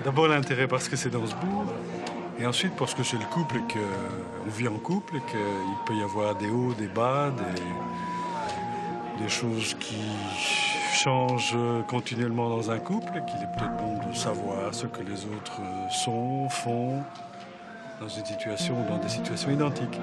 D'abord l'intérêt parce que c'est dans ce bourg, et ensuite parce que c'est le couple et qu'on vit en couple et qu'il peut y avoir des hauts, des bas, des choses qui changent continuellement dans un couple et qu'il est peut-être bon de savoir ce que les autres sont, font dans une situation ou dans des situations identiques.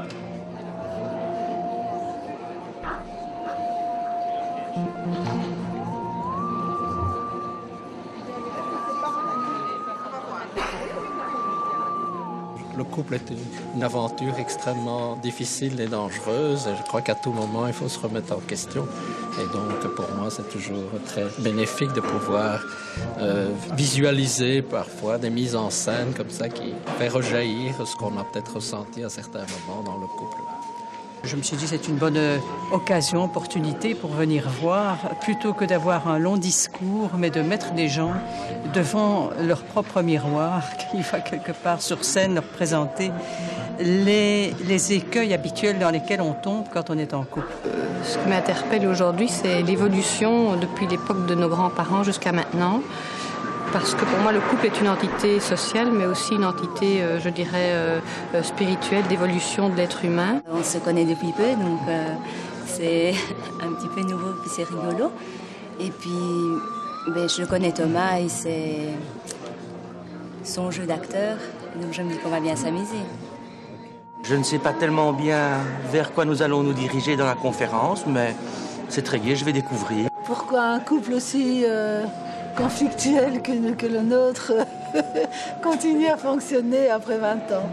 Le couple est une aventure extrêmement difficile et dangereuse. Je crois qu'à tout moment, il faut se remettre en question. Et donc, pour moi, c'est toujours très bénéfique de pouvoir visualiser parfois des mises en scène comme ça qui fait rejaillir ce qu'on a peut-être ressenti à certains moments dans le couple. Je me suis dit c'est une bonne occasion, opportunité pour venir voir, plutôt que d'avoir un long discours, mais de mettre des gens devant leur propre miroir, qui va quelque part sur scène leur présenter les écueils habituels dans lesquels on tombe quand on est en couple. Ce qui m'interpelle aujourd'hui, c'est l'évolution depuis l'époque de nos grands-parents jusqu'à maintenant. Parce que pour moi, le couple est une entité sociale, mais aussi une entité, je dirais, spirituelle, d'évolution de l'être humain. On se connaît depuis peu, donc c'est un petit peu nouveau, puis c'est rigolo. Et puis, je connais Thomas et c'est son jeu d'acteur, donc je me dis qu'on va bien s'amuser. Je ne sais pas tellement bien vers quoi nous allons nous diriger dans la conférence, mais c'est très gai, je vais découvrir. Pourquoi un couple aussi conflictuel que le nôtre continue à fonctionner après 20 ans.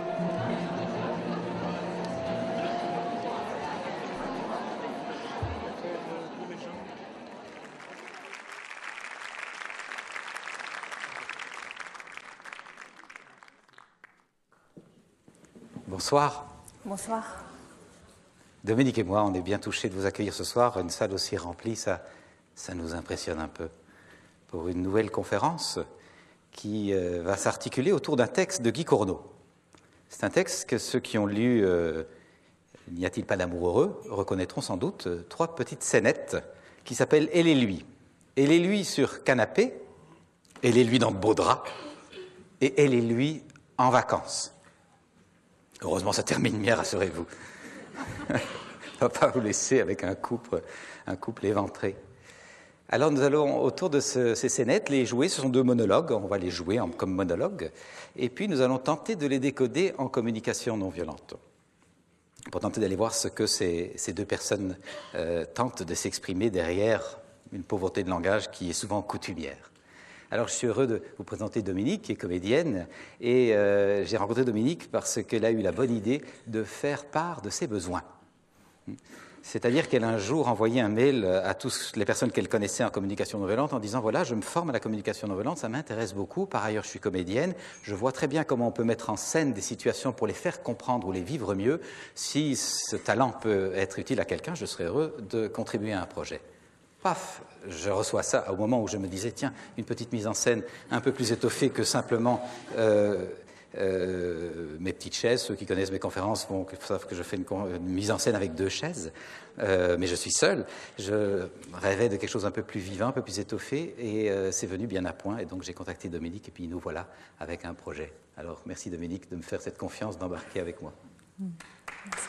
Bonsoir. Bonsoir. Dominique et moi, on est bien touchés de vous accueillir ce soir. Une salle aussi remplie, ça nous impressionne un peu. Pour une nouvelle conférence qui va s'articuler autour d'un texte de Guy Corneau. C'est un texte que ceux qui ont lu N'y a-t-il pas d'amour heureux reconnaîtront sans doute trois petites scénettes qui s'appellent Elle et lui. Elle et lui sur canapé, Elle et lui dans de beaux draps, et Elle et lui en vacances. Heureusement, ça termine bien, rassurez-vous. On ne va pas vous laisser avec un couple éventré. Alors nous allons, autour de ces scénettes, les jouer. Ce sont deux monologues, on va les jouer comme monologues. Et puis nous allons tenter de les décoder en communication non violente. Pour tenter d'aller voir ce que ces deux personnes tentent de s'exprimer derrière une pauvreté de langage qui est souvent coutumière. Alors je suis heureux de vous présenter Dominique, qui est comédienne. Et j'ai rencontré Dominique parce qu'elle a eu la bonne idée de faire part de ses besoins. C'est-à-dire qu'elle a un jour envoyé un mail à toutes les personnes qu'elle connaissait en communication non violente en disant « Voilà, je me forme à la communication non violente, ça m'intéresse beaucoup. Par ailleurs, je suis comédienne. Je vois très bien comment on peut mettre en scène des situations pour les faire comprendre ou les vivre mieux. Si ce talent peut être utile à quelqu'un, je serais heureux de contribuer à un projet. » Paf, je reçois ça au moment où je me disais « Tiens, une petite mise en scène un peu plus étoffée que simplement… mes petites chaises, ceux qui connaissent mes conférences savent que je fais une mise en scène avec 2 chaises, mais je suis seul. Je rêvais de quelque chose un peu plus vivant, un peu plus étoffé, et c'est venu bien à point. Et donc j'ai contacté Dominique, et puis nous voilà avec un projet. Alors merci Dominique de me faire cette confiance, d'embarquer avec moi. Merci.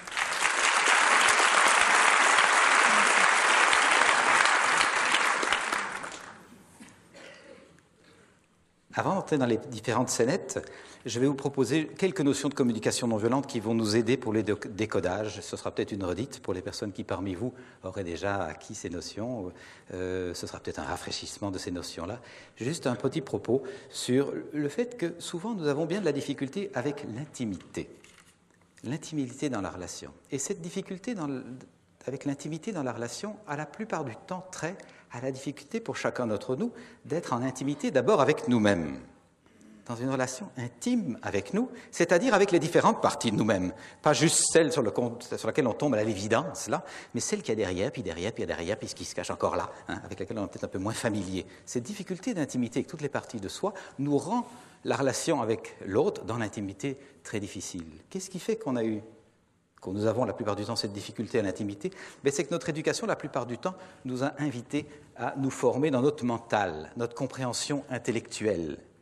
Avant d'entrer dans les différentes scénettes, je vais vous proposer quelques notions de communication non violente qui vont nous aider pour les décodages. Ce sera peut-être une redite pour les personnes qui, parmi vous, auraient déjà acquis ces notions. Ce sera peut-être un rafraîchissement de ces notions-là. Juste un petit propos sur le fait que souvent nous avons bien de la difficulté avec l'intimité. L'intimité dans la relation. Et cette difficulté avec l'intimité dans la relation a la plupart du temps trait à la difficulté pour chacun d'entre nous d'être en intimité d'abord avec nous-mêmes, dans une relation intime avec nous, c'est-à-dire avec les différentes parties de nous-mêmes, pas juste celle sur laquelle on tombe à l'évidence, là, mais celle qui est derrière, puis derrière, puis derrière, puis ce qui se cache encore là, avec laquelle on est peut-être un peu moins familier. Cette difficulté d'intimité avec toutes les parties de soi nous rend la relation avec l'autre dans l'intimité très difficile. Qu'est-ce qui fait qu'on nous avons la plupart du temps cette difficulté à l'intimité, c'est que notre éducation, la plupart du temps, nous a invités à nous former dans notre mental, notre compréhension intellectuelle.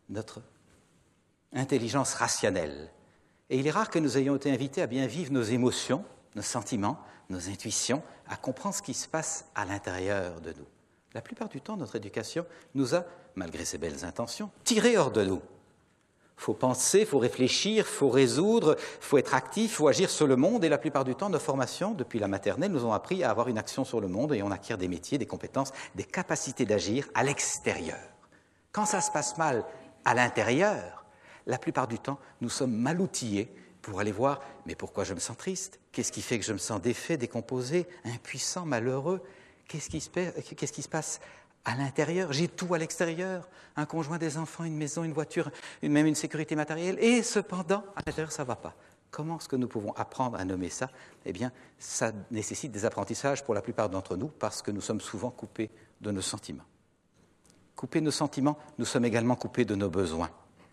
notre intelligence rationnelle. Et il est rare que nous ayons été invités à bien vivre nos émotions, nos sentiments, nos intuitions, à comprendre ce qui se passe à l'intérieur de nous. La plupart du temps, notre éducation nous a, malgré ses belles intentions, tirés hors de nous. Il faut penser, il faut réfléchir, il faut résoudre, il faut être actif, il faut agir sur le monde. Et la plupart du temps, nos formations, depuis la maternelle, nous ont appris à avoir une action sur le monde et on acquiert des métiers, des compétences, des capacités d'agir à l'extérieur. Quand ça se passe mal à l'intérieur, la plupart du temps, nous sommes mal outillés pour aller voir « mais pourquoi je me sens triste? Qu'est-ce qui fait que je me sens défait, décomposé, impuissant, malheureux? Qu'est-ce qui se passe à l'intérieur? J'ai tout à l'extérieur, un conjoint, des enfants, une maison, une voiture, même une sécurité matérielle, et cependant, à l'intérieur, ça ne va pas. » Comment est-ce que nous pouvons apprendre à nommer ça? Eh bien, ça nécessite des apprentissages pour la plupart d'entre nous, parce que nous sommes souvent coupés de nos sentiments. Coupés de nos sentiments, nous sommes également coupés de nos besoins.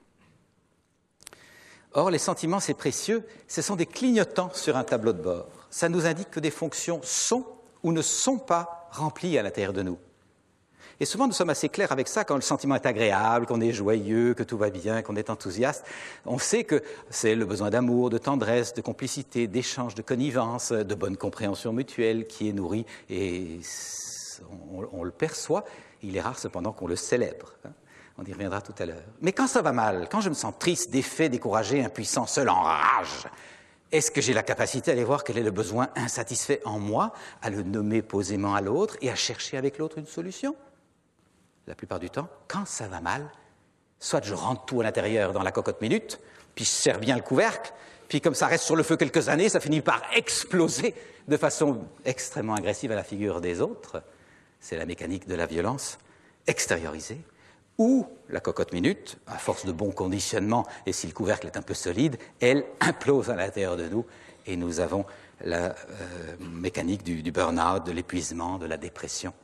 Or, les sentiments, c'est précieux, ce sont des clignotants sur un tableau de bord. Ça nous indique que des fonctions sont ou ne sont pas remplies à l'intérieur de nous. Et souvent, nous sommes assez clairs avec ça quand le sentiment est agréable, qu'on est joyeux, que tout va bien, qu'on est enthousiaste. On sait que c'est le besoin d'amour, de tendresse, de complicité, d'échange, de connivence, de bonne compréhension mutuelle qui est nourrie et on le perçoit. Il est rare cependant qu'on le célèbre. On y reviendra tout à l'heure. Mais quand ça va mal, quand je me sens triste, défait, découragé, impuissant, seul, en rage, est-ce que j'ai la capacité à aller voir quel est le besoin insatisfait en moi, à le nommer posément à l'autre et à chercher avec l'autre une solution? La plupart du temps, quand ça va mal, soit je rentre tout à l'intérieur dans la cocotte minute, puis je serre bien le couvercle, puis comme ça reste sur le feu quelques années, ça finit par exploser de façon extrêmement agressive à la figure des autres. C'est la mécanique de la violence extériorisée. Ou la cocotte minute, à force de bon conditionnement, et si le couvercle est un peu solide, elle implose à l'intérieur de nous, et nous avons la mécanique du burn-out, de l'épuisement, de la dépression.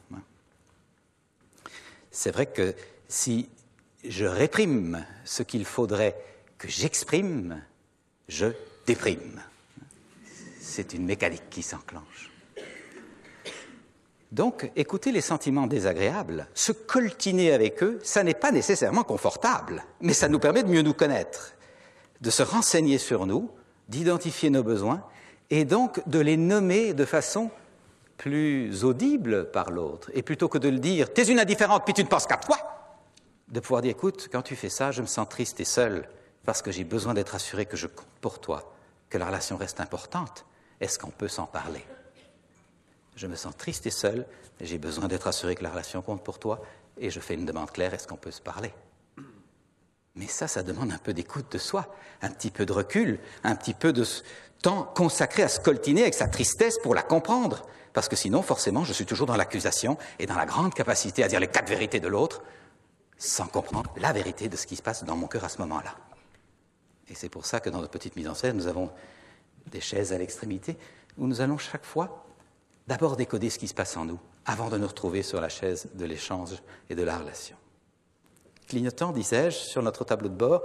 C'est vrai que si je réprime ce qu'il faudrait que j'exprime, je déprime. C'est une mécanique qui s'enclenche. Donc, écouter les sentiments désagréables, se coltiner avec eux, ça n'est pas nécessairement confortable, mais ça nous permet de mieux nous connaître, de se renseigner sur nous, d'identifier nos besoins, et donc de les nommer de façon plus audible par l'autre. Et plutôt que de le dire « t'es une indifférente, puis tu ne penses qu'à toi », de pouvoir dire « écoute, quand tu fais ça, je me sens triste et seul, parce que j'ai besoin d'être assuré que je compte pour toi, que la relation reste importante. Est-ce qu'on peut s'en parler ? Je me sens triste et seul, j'ai besoin d'être assuré que la relation compte pour toi, et je fais une demande claire, est-ce qu'on peut se parler ? Mais ça demande un peu d'écoute de soi, un petit peu de recul, un petit peu de temps consacré à se coltiner avec sa tristesse pour la comprendre. Parce que sinon, forcément, je suis toujours dans l'accusation et dans la grande capacité à dire les 4 vérités de l'autre, sans comprendre la vérité de ce qui se passe dans mon cœur à ce moment-là. Et c'est pour ça que dans notre petite mise en scène, nous avons des chaises à l'extrémité, où nous allons chaque fois d'abord décoder ce qui se passe en nous, avant de nous retrouver sur la chaise de l'échange et de la relation. Clignotant, disais-je, sur notre tableau de bord,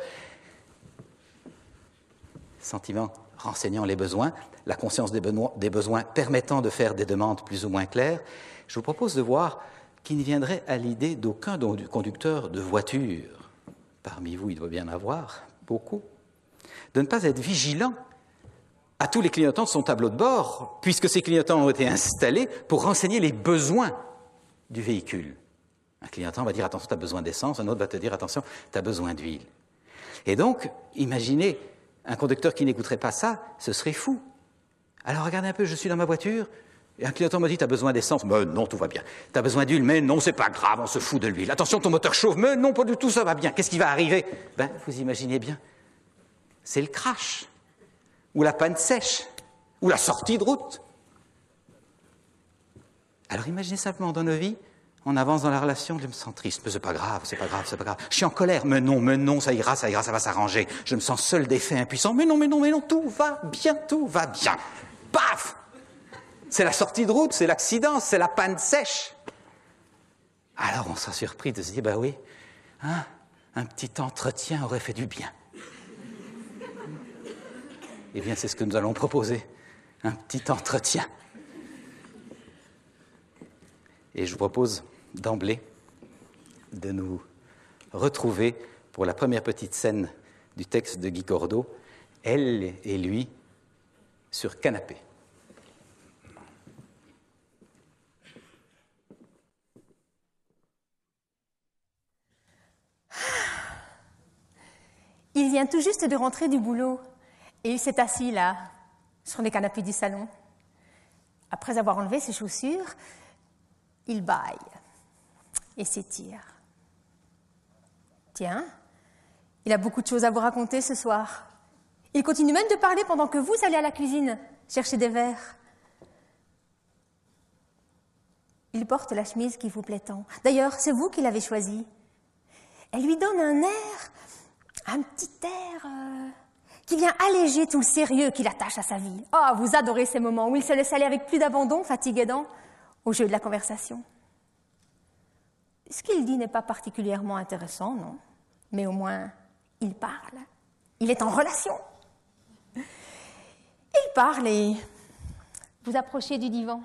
sentiments renseignant les besoins, la conscience des besoins permettant de faire des demandes plus ou moins claires, je vous propose de voir qu'il ne viendrait à l'idée d'aucun conducteur de voiture, parmi vous il doit bien en avoir beaucoup, de ne pas être vigilant à tous les clignotants de son tableau de bord, puisque ces clignotants ont été installés pour renseigner les besoins du véhicule. Un clignotant va dire « attention, tu as besoin d'essence », un autre va te dire « attention, tu as besoin d'huile ». Et donc, imaginez un conducteur qui n'écouterait pas ça, ce serait fou. Alors regardez un peu, je suis dans ma voiture, et un clignotant me dit « tu as besoin d'essence ». « Mais non, tout va bien. »« Tu as besoin d'huile ?»« Mais non, c'est pas grave, on se fout de l'huile. »« Attention, ton moteur chauffe. »« Mais non, pas du tout, ça va bien. » Qu'est-ce qui va arriver ? Ben, vous imaginez bien, c'est le crash, ou la panne sèche, ou la sortie de route. Alors imaginez simplement dans nos vies, on avance dans la relation, je me sens triste, mais c'est pas grave, c'est pas grave, c'est pas grave. Je suis en colère, mais non, ça ira, ça va s'arranger. Je me sens seul, défait, impuissant, mais non, tout va bien. Paf ! C'est la sortie de route, c'est l'accident, c'est la panne sèche. Alors on sera surpris de se dire, ben oui, un petit entretien aurait fait du bien. Eh bien, c'est ce que nous allons proposer, un petit entretien. Et je vous propose d'emblée de nous retrouver pour la première petite scène du texte de Guy Cordeau, elle et lui sur canapé. Il vient tout juste de rentrer du boulot et il s'est assis là, sur les canapés du salon. Après avoir enlevé ses chaussures, il bâille et s'étire. Tiens, il a beaucoup de choses à vous raconter ce soir. Il continue même de parler pendant que vous allez à la cuisine chercher des verres. Il porte la chemise qui vous plaît tant. D'ailleurs, c'est vous qui l'avez choisie. Elle lui donne un petit air qui vient alléger tout le sérieux qu'il attache à sa vie. Oh, vous adorez ces moments où il se laisse aller avec plus d'abandon, fatigue aidant, au jeu de la conversation. Ce qu'il dit n'est pas particulièrement intéressant, non, mais au moins, il parle. Il est en relation. Il parle et vous approchez du divan.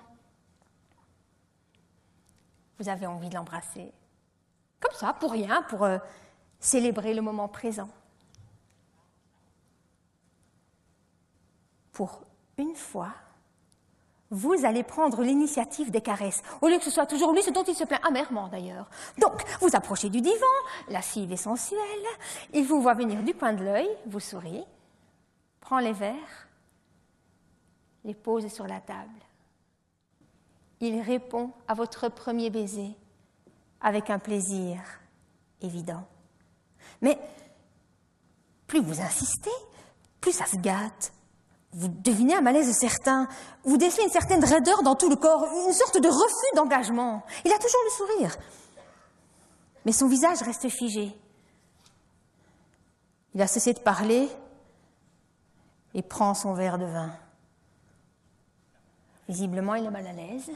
Vous avez envie de l'embrasser. Comme ça, pour rien, pour célébrer le moment présent. Pour une fois, vous allez prendre l'initiative des caresses, au lieu que ce soit toujours lui, ce dont il se plaint amèrement d'ailleurs. Donc, vous approchez du divan, lascive et sensuelle, il vous voit venir du coin de l'œil, vous sourit, prend les verres, les pose sur la table. Il répond à votre premier baiser avec un plaisir évident. Mais plus vous insistez, plus ça se gâte. Vous devinez un malaise certain, vous décelez une certaine raideur dans tout le corps, une sorte de refus d'engagement. Il a toujours le sourire, mais son visage reste figé. Il a cessé de parler et prend son verre de vin. Visiblement, il est mal à l'aise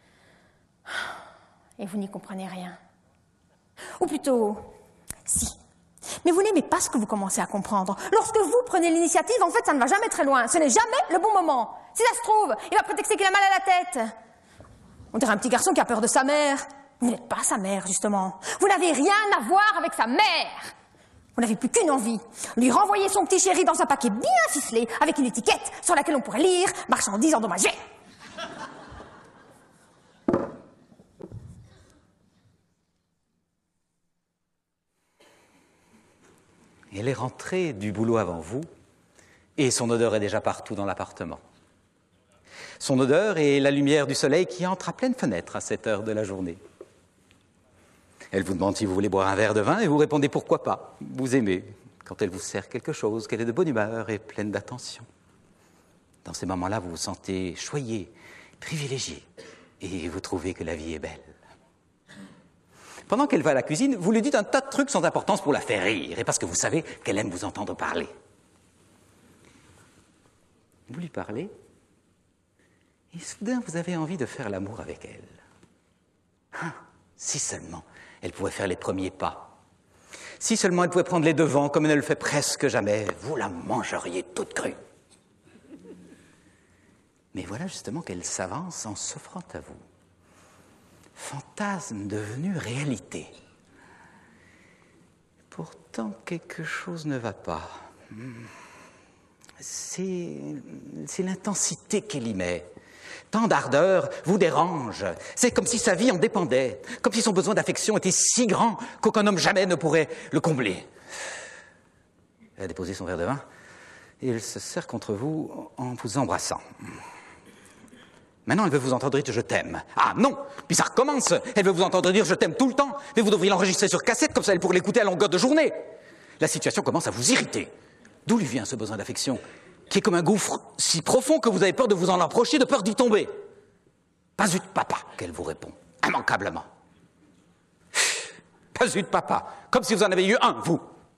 et vous n'y comprenez rien. Ou plutôt, si. Mais vous n'aimez pas ce que vous commencez à comprendre. Lorsque vous prenez l'initiative, en fait, ça ne va jamais très loin. Ce n'est jamais le bon moment. Si ça se trouve, il va prétexter qu'il a mal à la tête. On dirait un petit garçon qui a peur de sa mère. Vous n'êtes pas sa mère, justement. Vous n'avez rien à voir avec sa mère. Vous n'avez plus qu'une envie. Lui renvoyer son petit chéri dans un paquet bien ficelé, avec une étiquette sur laquelle on pourrait lire « Marchandises endommagées ». Elle est rentrée du boulot avant vous, et son odeur est déjà partout dans l'appartement. Son odeur est la lumière du soleil qui entre à pleine fenêtre à cette heure de la journée. Elle vous demande si vous voulez boire un verre de vin, et vous répondez pourquoi pas. Vous aimez quand elle vous sert quelque chose, qu'elle est de bonne humeur et pleine d'attention. Dans ces moments-là, vous vous sentez choyé, privilégié, et vous trouvez que la vie est belle. Pendant qu'elle va à la cuisine, vous lui dites un tas de trucs sans importance pour la faire rire, et parce que vous savez qu'elle aime vous entendre parler. Vous lui parlez, et soudain vous avez envie de faire l'amour avec elle. Ah, si seulement elle pouvait faire les premiers pas. Si seulement elle pouvait prendre les devants comme elle ne le fait presque jamais, vous la mangeriez toute crue. Mais voilà justement qu'elle s'avance en s'offrant à vous. Fantasme devenu réalité. Pourtant, quelque chose ne va pas. C'est l'intensité qu'elle y met. Tant d'ardeur vous dérange. C'est comme si sa vie en dépendait. Comme si son besoin d'affection était si grand qu'aucun homme jamais ne pourrait le combler. Elle a déposé son verre de vin et elle se serre contre vous en vous embrassant. Maintenant, elle veut vous entendre dire « je t'aime ». Ah non, puis ça recommence. Elle veut vous entendre dire « je t'aime » tout le temps. Mais vous devriez l'enregistrer sur cassette, comme ça elle pourrait l'écouter à longueur de journée. La situation commence à vous irriter. D'où lui vient ce besoin d'affection, qui est comme un gouffre si profond que vous avez peur de vous en approcher, de peur d'y tomber. « Pas eu de papa », qu'elle vous répond, immanquablement. « Pas eu de papa », comme si vous en avez eu un, vous.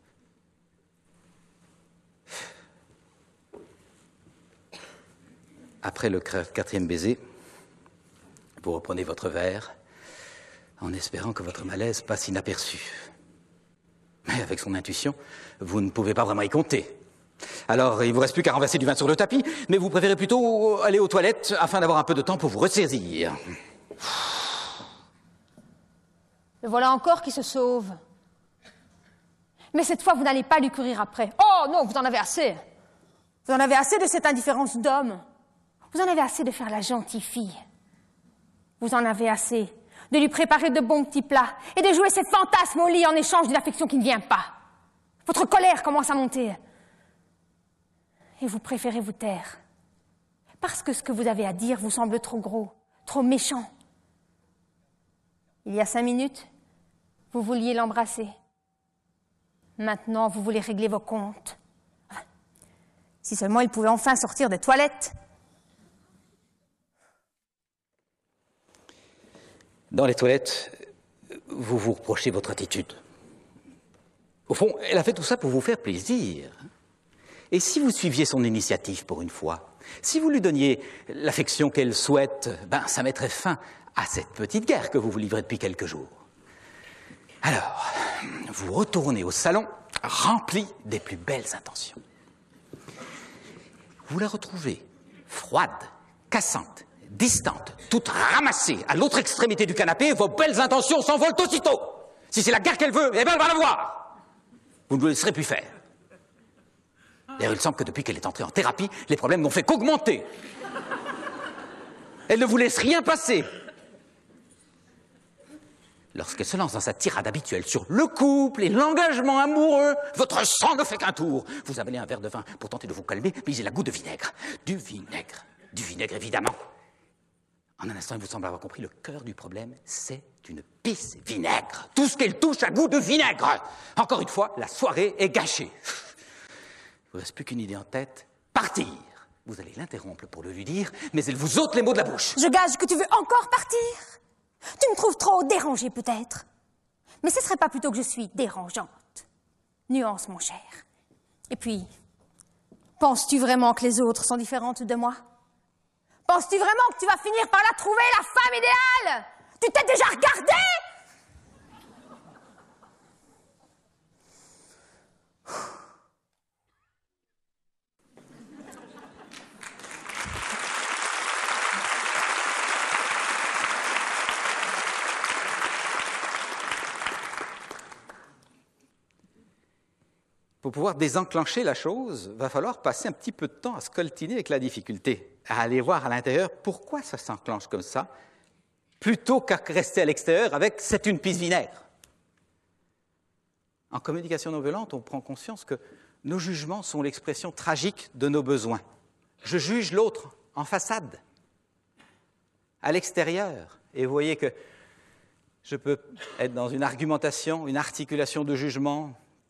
Après le quatrième baiser, vous reprenez votre verre en espérant que votre malaise passe inaperçu. Mais avec son intuition, vous ne pouvez pas vraiment y compter. Alors, il ne vous reste plus qu'à renverser du vin sur le tapis, mais vous préférez plutôt aller aux toilettes afin d'avoir un peu de temps pour vous ressaisir. Le voilà encore qui se sauve. Mais cette fois, vous n'allez pas lui courir après. Oh non, vous en avez assez. Vous en avez assez de cette indifférence d'homme. Vous en avez assez de faire la gentille fille. Vous en avez assez de lui préparer de bons petits plats et de jouer ses fantasmes au lit en échange d'une affection qui ne vient pas. Votre colère commence à monter. Et vous préférez vous taire. Parce que ce que vous avez à dire vous semble trop gros, trop méchant. Il y a 5 minutes, vous vouliez l'embrasser. Maintenant, vous voulez régler vos comptes. Si seulement il pouvait enfin sortir des toilettes. Dans les toilettes, vous vous reprochez votre attitude. Au fond, elle a fait tout ça pour vous faire plaisir. Et si vous suiviez son initiative pour une fois, si vous lui donniez l'affection qu'elle souhaite, ben, ça mettrait fin à cette petite guerre que vous vous livrez depuis quelques jours. Alors, vous retournez au salon rempli des plus belles intentions. Vous la retrouvez froide, cassante, distante, toute ramassée à l'autre extrémité du canapé, vos belles intentions s'envolent aussitôt. Si c'est la guerre qu'elle veut, eh bien elle va l'avoir. Vous ne le laisserez plus faire. D'ailleurs, il semble que depuis qu'elle est entrée en thérapie, les problèmes n'ont fait qu'augmenter. Elle ne vous laisse rien passer. Lorsqu'elle se lance dans sa tirade habituelle sur le couple et l'engagement amoureux, votre sang ne fait qu'un tour. Vous avalez un verre de vin pour tenter de vous calmer, mais il a goût de vinaigre. Du vinaigre évidemment. En un instant, il vous semble avoir compris, le cœur du problème, c'est une pisse vinaigre. Tout ce qu'elle touche a goût de vinaigre. Encore une fois, la soirée est gâchée. Il ne vous reste plus qu'une idée en tête, partir. Vous allez l'interrompre pour le lui dire, mais elle vous ôte les mots de la bouche. Je gage que tu veux encore partir. Tu me trouves trop dérangée, peut-être. Mais ce serait pas plutôt que je suis dérangeante. Nuance, mon cher. Et puis, penses-tu vraiment que les autres sont différentes de moi? Penses-tu vraiment que tu vas finir par la trouver, la femme idéale? Tu t'es déjà regardée? Pour pouvoir désenclencher la chose, va falloir passer un petit peu de temps à se coltiner avec la difficulté, à aller voir à l'intérieur pourquoi ça s'enclenche comme ça, plutôt qu'à rester à l'extérieur avec « c'est une pisse vinaigre ». En communication non violente, on prend conscience que nos jugements sont l'expression tragique de nos besoins. Je juge l'autre en façade, à l'extérieur, et vous voyez que je peux être dans une argumentation, une articulation de jugement,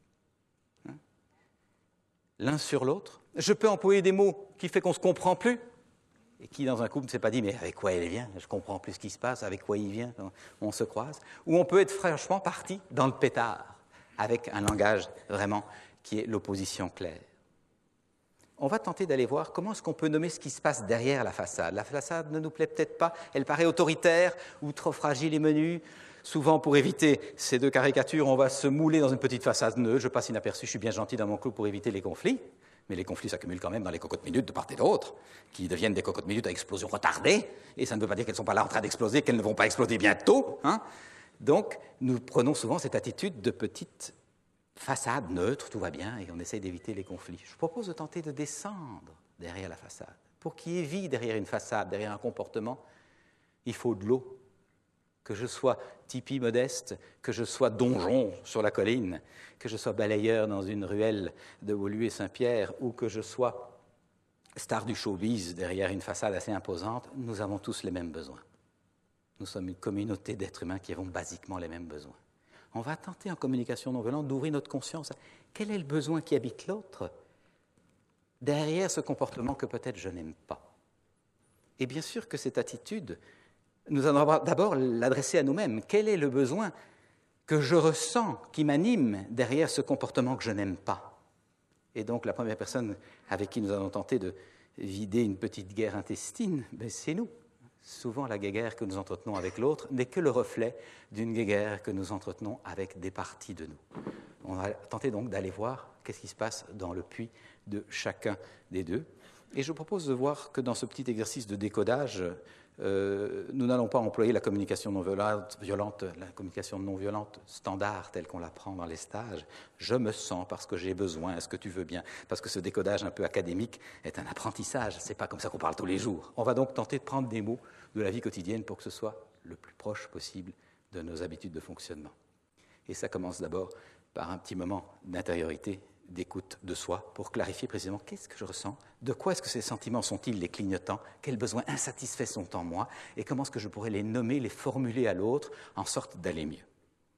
l'un sur l'autre. Je peux employer des mots qui font qu'on ne se comprend plus et qui, dans un couple, ne s'est pas dit « mais avec quoi elle vient? Je ne comprends plus ce qui se passe, avec quoi il vient? » On se croise. Ou on peut être franchement parti dans le pétard avec un langage vraiment qui est l'opposition claire. On va tenter d'aller voir comment est-ce qu'on peut nommer ce qui se passe derrière la façade. La façade ne nous plaît peut-être pas, elle paraît autoritaire ou trop fragile et menue. Souvent, pour éviter ces deux caricatures, on va se mouler dans une petite façade neutre. Je passe inaperçu, je suis bien gentil dans mon couple pour éviter les conflits. Mais les conflits s'accumulent quand même dans les cocottes minutes de part et d'autre, qui deviennent des cocottes minutes à explosion retardée. Et ça ne veut pas dire qu'elles ne sont pas là en train d'exploser, qu'elles ne vont pas exploser bientôt. Donc, nous prenons souvent cette attitude de petite façade neutre, tout va bien, et on essaye d'éviter les conflits. Je propose de tenter de descendre derrière la façade. Pour qu'il y ait vie derrière une façade, derrière un comportement, il faut de l'eau. Que je sois tipi modeste, que je sois donjon sur la colline, que je sois balayeur dans une ruelle de Woluwe et Saint-Pierre, ou que je sois star du showbiz derrière une façade assez imposante, nous avons tous les mêmes besoins. Nous sommes une communauté d'êtres humains qui avons basiquement les mêmes besoins. On va tenter en communication non violente d'ouvrir notre conscience. Quel est le besoin qui habite l'autre derrière ce comportement que peut-être je n'aime pas? Et bien sûr que cette attitude, nous allons d'abord l'adresser à nous-mêmes. Quel est le besoin que je ressens, qui m'anime derrière ce comportement que je n'aime pas? Et donc la première personne avec qui nous allons tenter de vider une petite guerre intestine, c'est nous. Souvent la guéguerre que nous entretenons avec l'autre n'est que le reflet d'une guéguerre que nous entretenons avec des parties de nous. On va tenter donc d'aller voir qu'est-ce qui se passe dans le puits de chacun des deux. Et je propose de voir que dans ce petit exercice de décodage, nous n'allons pas employer la communication non violente, la communication non violente standard telle qu'on l'apprend dans les stages. Je me sens parce que j'ai besoin, est-ce que tu veux bien? Parce que ce décodage un peu académique est un apprentissage, c'est pas comme ça qu'on parle tous les jours. On va donc tenter de prendre des mots de la vie quotidienne pour que ce soit le plus proche possible de nos habitudes de fonctionnement. Et ça commence d'abord par un petit moment d'intériorité, d'écoute de soi, pour clarifier précisément qu'est-ce que je ressens, de quoi est-ce que ces sentiments sont-ils les clignotants, quels besoins insatisfaits sont en moi, et comment est-ce que je pourrais les nommer, les formuler à l'autre, en sorte d'aller mieux.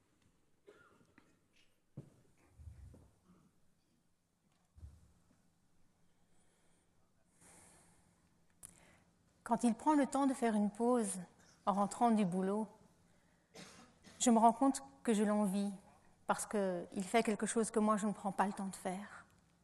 Quand il prend le temps de faire une pause en rentrant du boulot, je me rends compte que je l'envie parce qu'il fait quelque chose que moi je ne prends pas le temps de faire.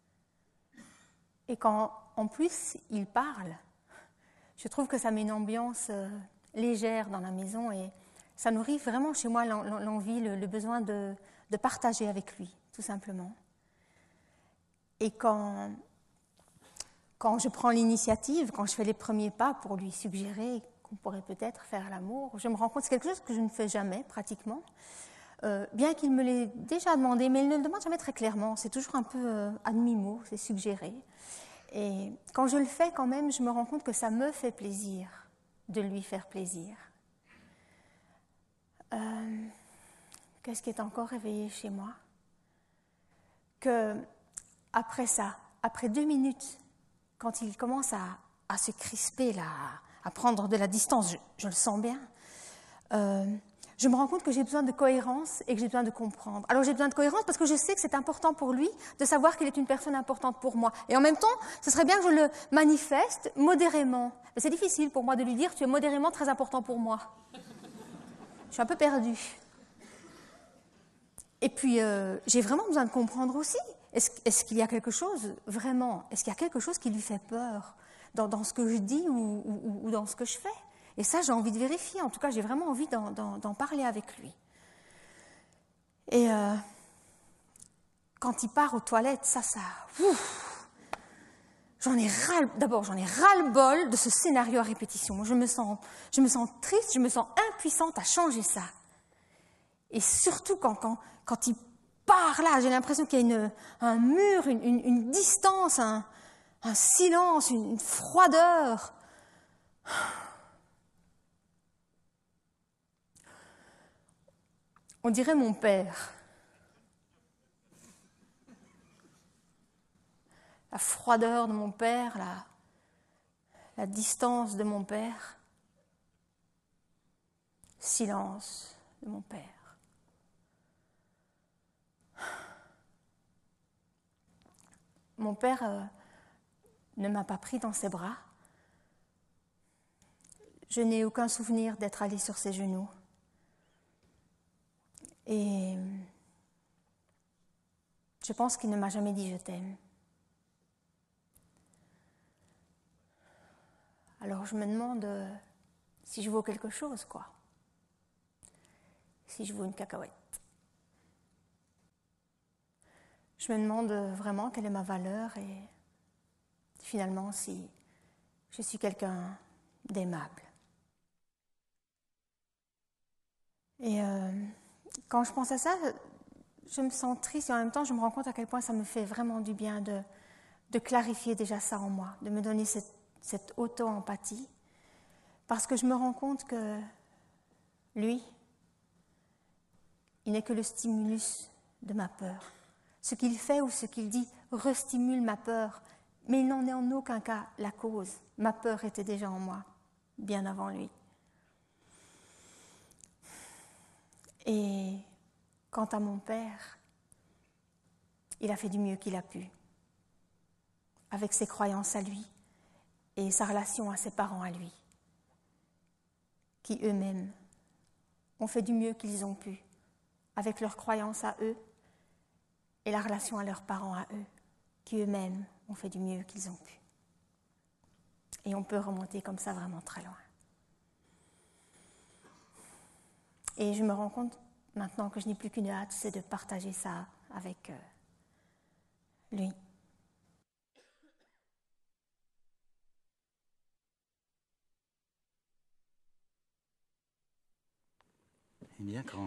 Et quand en plus il parle, je trouve que ça met une ambiance légère dans la maison et ça nourrit vraiment chez moi l'envie, le besoin de partager avec lui, tout simplement. Et quand je prends l'initiative, quand je fais les premiers pas pour lui suggérer qu'on pourrait peut-être faire l'amour, je me rends compte que c'est quelque chose que je ne fais jamais pratiquement, bien qu'il me l'ait déjà demandé, mais il ne le demande jamais très clairement, c'est toujours un peu à demi-mot, c'est suggéré. Et quand je le fais quand même, je me rends compte que ça me fait plaisir de lui faire plaisir. Qu'est-ce qui est encore réveillé chez moi? Que après ça, après 2 minutes, quand il commence à se crisper, là, à prendre de la distance, je le sens bien, je me rends compte que j'ai besoin de cohérence et que j'ai besoin de comprendre. Alors j'ai besoin de cohérence parce que je sais que c'est important pour lui de savoir qu'il est une personne importante pour moi. Et en même temps, ce serait bien que je le manifeste modérément. Mais c'est difficile pour moi de lui dire « tu es modérément très important pour moi ». Je suis un peu perdue. Et puis, j'ai vraiment besoin de comprendre aussi. Est-ce qu'il y a quelque chose, vraiment, est-ce qu'il y a quelque chose qui lui fait peur dans ce que je dis ou dans ce que je fais? Et ça, j'ai envie de vérifier. En tout cas, j'ai vraiment envie d'en parler avec lui. Et quand il part aux toilettes, j'en ai ras-le-bol de ce scénario à répétition. Je me sens triste, je me sens impuissante à changer ça. Et surtout quand il part là, j'ai l'impression qu'il y a un mur, une distance, un silence, une froideur. On dirait mon père. La froideur de mon père, la distance de mon père, silence de mon père. Mon père ne m'a pas pris dans ses bras. Je n'ai aucun souvenir d'être allée sur ses genoux. Et je pense qu'il ne m'a jamais dit « je t'aime ». Alors je me demande si je vaux quelque chose, quoi. Si je vaux une cacahuète. Je me demande vraiment quelle est ma valeur et finalement si je suis quelqu'un d'aimable. Et quand je pense à ça, je me sens triste et en même temps je me rends compte à quel point ça me fait vraiment du bien de clarifier déjà ça en moi, de me donner cette auto-empathie, parce que je me rends compte que lui, il n'est que le stimulus de ma peur. Ce qu'il fait ou ce qu'il dit restimule ma peur, mais il n'en est en aucun cas la cause. Ma peur était déjà en moi, bien avant lui. Et quant à mon père, il a fait du mieux qu'il a pu, avec ses croyances à lui et sa relation à ses parents à lui, qui eux-mêmes ont fait du mieux qu'ils ont pu, avec leurs croyances à eux et la relation à leurs parents à eux, qui eux-mêmes ont fait du mieux qu'ils ont pu. Et on peut remonter comme ça vraiment très loin. Et je me rends compte maintenant que je n'ai plus qu'une hâte, c'est de partager ça avec lui. Eh bien, quand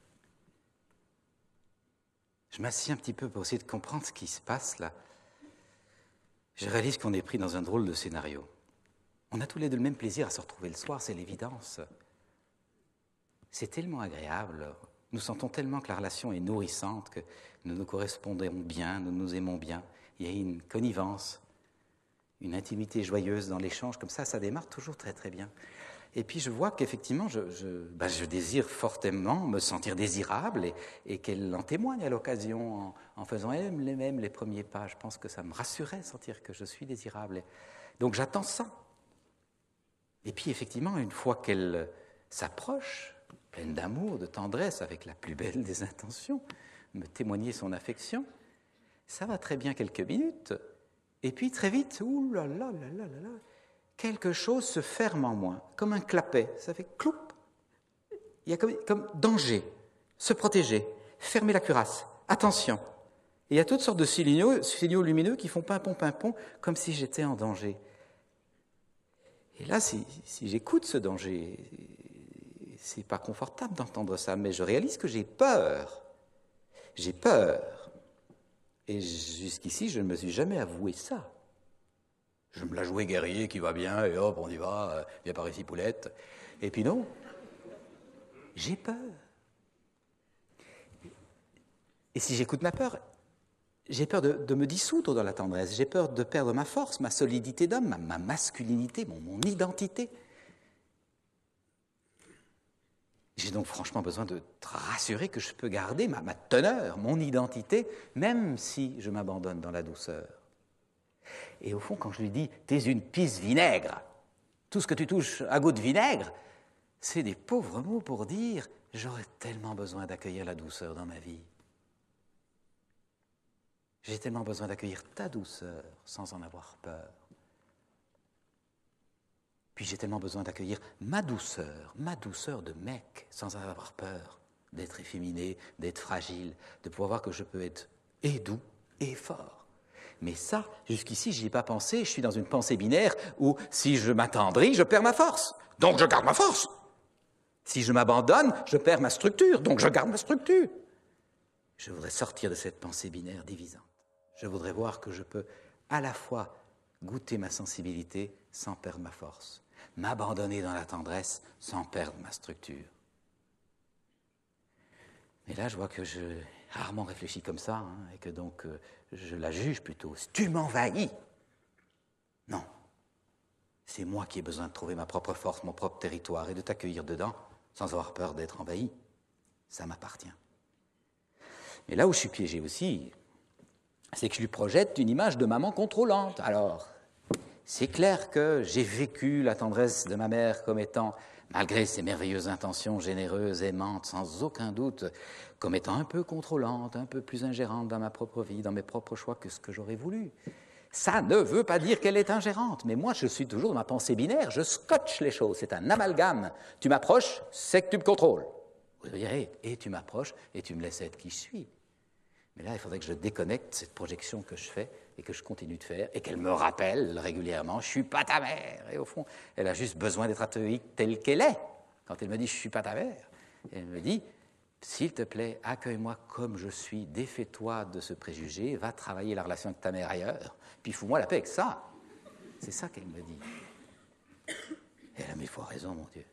je m'assieds un petit peu pour essayer de comprendre ce qui se passe là, je réalise qu'on est pris dans un drôle de scénario. On a tous les deux le même plaisir à se retrouver le soir, c'est l'évidence. C'est tellement agréable. Nous sentons tellement que la relation est nourrissante, que nous nous correspondons bien, nous nous aimons bien. Il y a une connivence, une intimité joyeuse dans l'échange. Comme ça démarre toujours très très bien. Et puis je vois qu'effectivement, je désire fortement me sentir désirable et qu'elle en témoigne à l'occasion en faisant elle-même les premiers pas. Je pense que ça me rassurait sentir que je suis désirable. Donc j'attends ça. Et puis effectivement, une fois qu'elle s'approche, pleine d'amour, de tendresse, avec la plus belle des intentions, me témoigner son affection, ça va très bien quelques minutes. Et puis très vite, ouh là là là là là là, quelque chose se ferme en moi, comme un clapet, ça fait cloup. Il y a comme danger, se protéger, fermer la cuirasse, attention. Et il y a toutes sortes de signaux lumineux qui font pimpon, comme si j'étais en danger. Et là, si j'écoute ce danger, c'est pas confortable d'entendre ça, mais je réalise que j'ai peur. J'ai peur. Et jusqu'ici, je ne me suis jamais avoué ça. Je me la jouais guerrier qui va bien, et hop, on y va, viens par ici, poulette. Et puis non, j'ai peur. Et si j'écoute ma peur, j'ai peur de me dissoudre dans la tendresse, j'ai peur de perdre ma force, ma solidité d'homme, ma masculinité, mon identité. J'ai donc franchement besoin de te rassurer que je peux garder ma teneur, mon identité, même si je m'abandonne dans la douceur. Et au fond, quand je lui dis « t'es une pisse vinaigre », tout ce que tu touches à goût de vinaigre, c'est des pauvres mots pour dire « j'aurais tellement besoin d'accueillir la douceur dans ma vie ». J'ai tellement besoin d'accueillir ta douceur sans en avoir peur. Puis j'ai tellement besoin d'accueillir ma douceur de mec, sans en avoir peur, d'être efféminé, d'être fragile, de pouvoir voir que je peux être et doux et fort. Mais ça, jusqu'ici, je n'y ai pas pensé, je suis dans une pensée binaire où si je m'attendris, je perds ma force, donc je garde ma force. Si je m'abandonne, je perds ma structure, donc je garde ma structure. Je voudrais sortir de cette pensée binaire divisante. Je voudrais voir que je peux à la fois goûter ma sensibilité sans perdre ma force, m'abandonner dans la tendresse sans perdre ma structure. Mais là, je vois que je rarement réfléchis comme ça, et que donc je la juge plutôt. Si tu m'envahis, non. C'est moi qui ai besoin de trouver ma propre force, mon propre territoire, et de t'accueillir dedans, sans avoir peur d'être envahi. Ça m'appartient. Mais là où je suis piégé aussi, c'est que je lui projette une image de maman contrôlante. Alors, c'est clair que j'ai vécu la tendresse de ma mère comme étant, malgré ses merveilleuses intentions généreuses, aimantes, sans aucun doute, comme étant un peu contrôlante, un peu plus ingérante dans ma propre vie, dans mes propres choix que ce que j'aurais voulu. Ça ne veut pas dire qu'elle est ingérante, mais moi je suis toujours dans ma pensée binaire, je scotche les choses, c'est un amalgame. Tu m'approches, c'est que tu me contrôles. Vous direz, et tu m'approches, et tu me laisses être qui je suis. Mais là, il faudrait que je déconnecte cette projection que je fais et que je continue de faire et qu'elle me rappelle régulièrement « je ne suis pas ta mère ». Et au fond, elle a juste besoin d'être accueillie telle qu'elle est. Quand elle me dit « je ne suis pas ta mère », elle me dit « s'il te plaît, accueille-moi comme je suis, défais-toi de ce préjugé, va travailler la relation avec ta mère ailleurs, puis fous-moi la paix avec ça ». C'est ça qu'elle me dit. Et elle a mille fois raison, mon Dieu.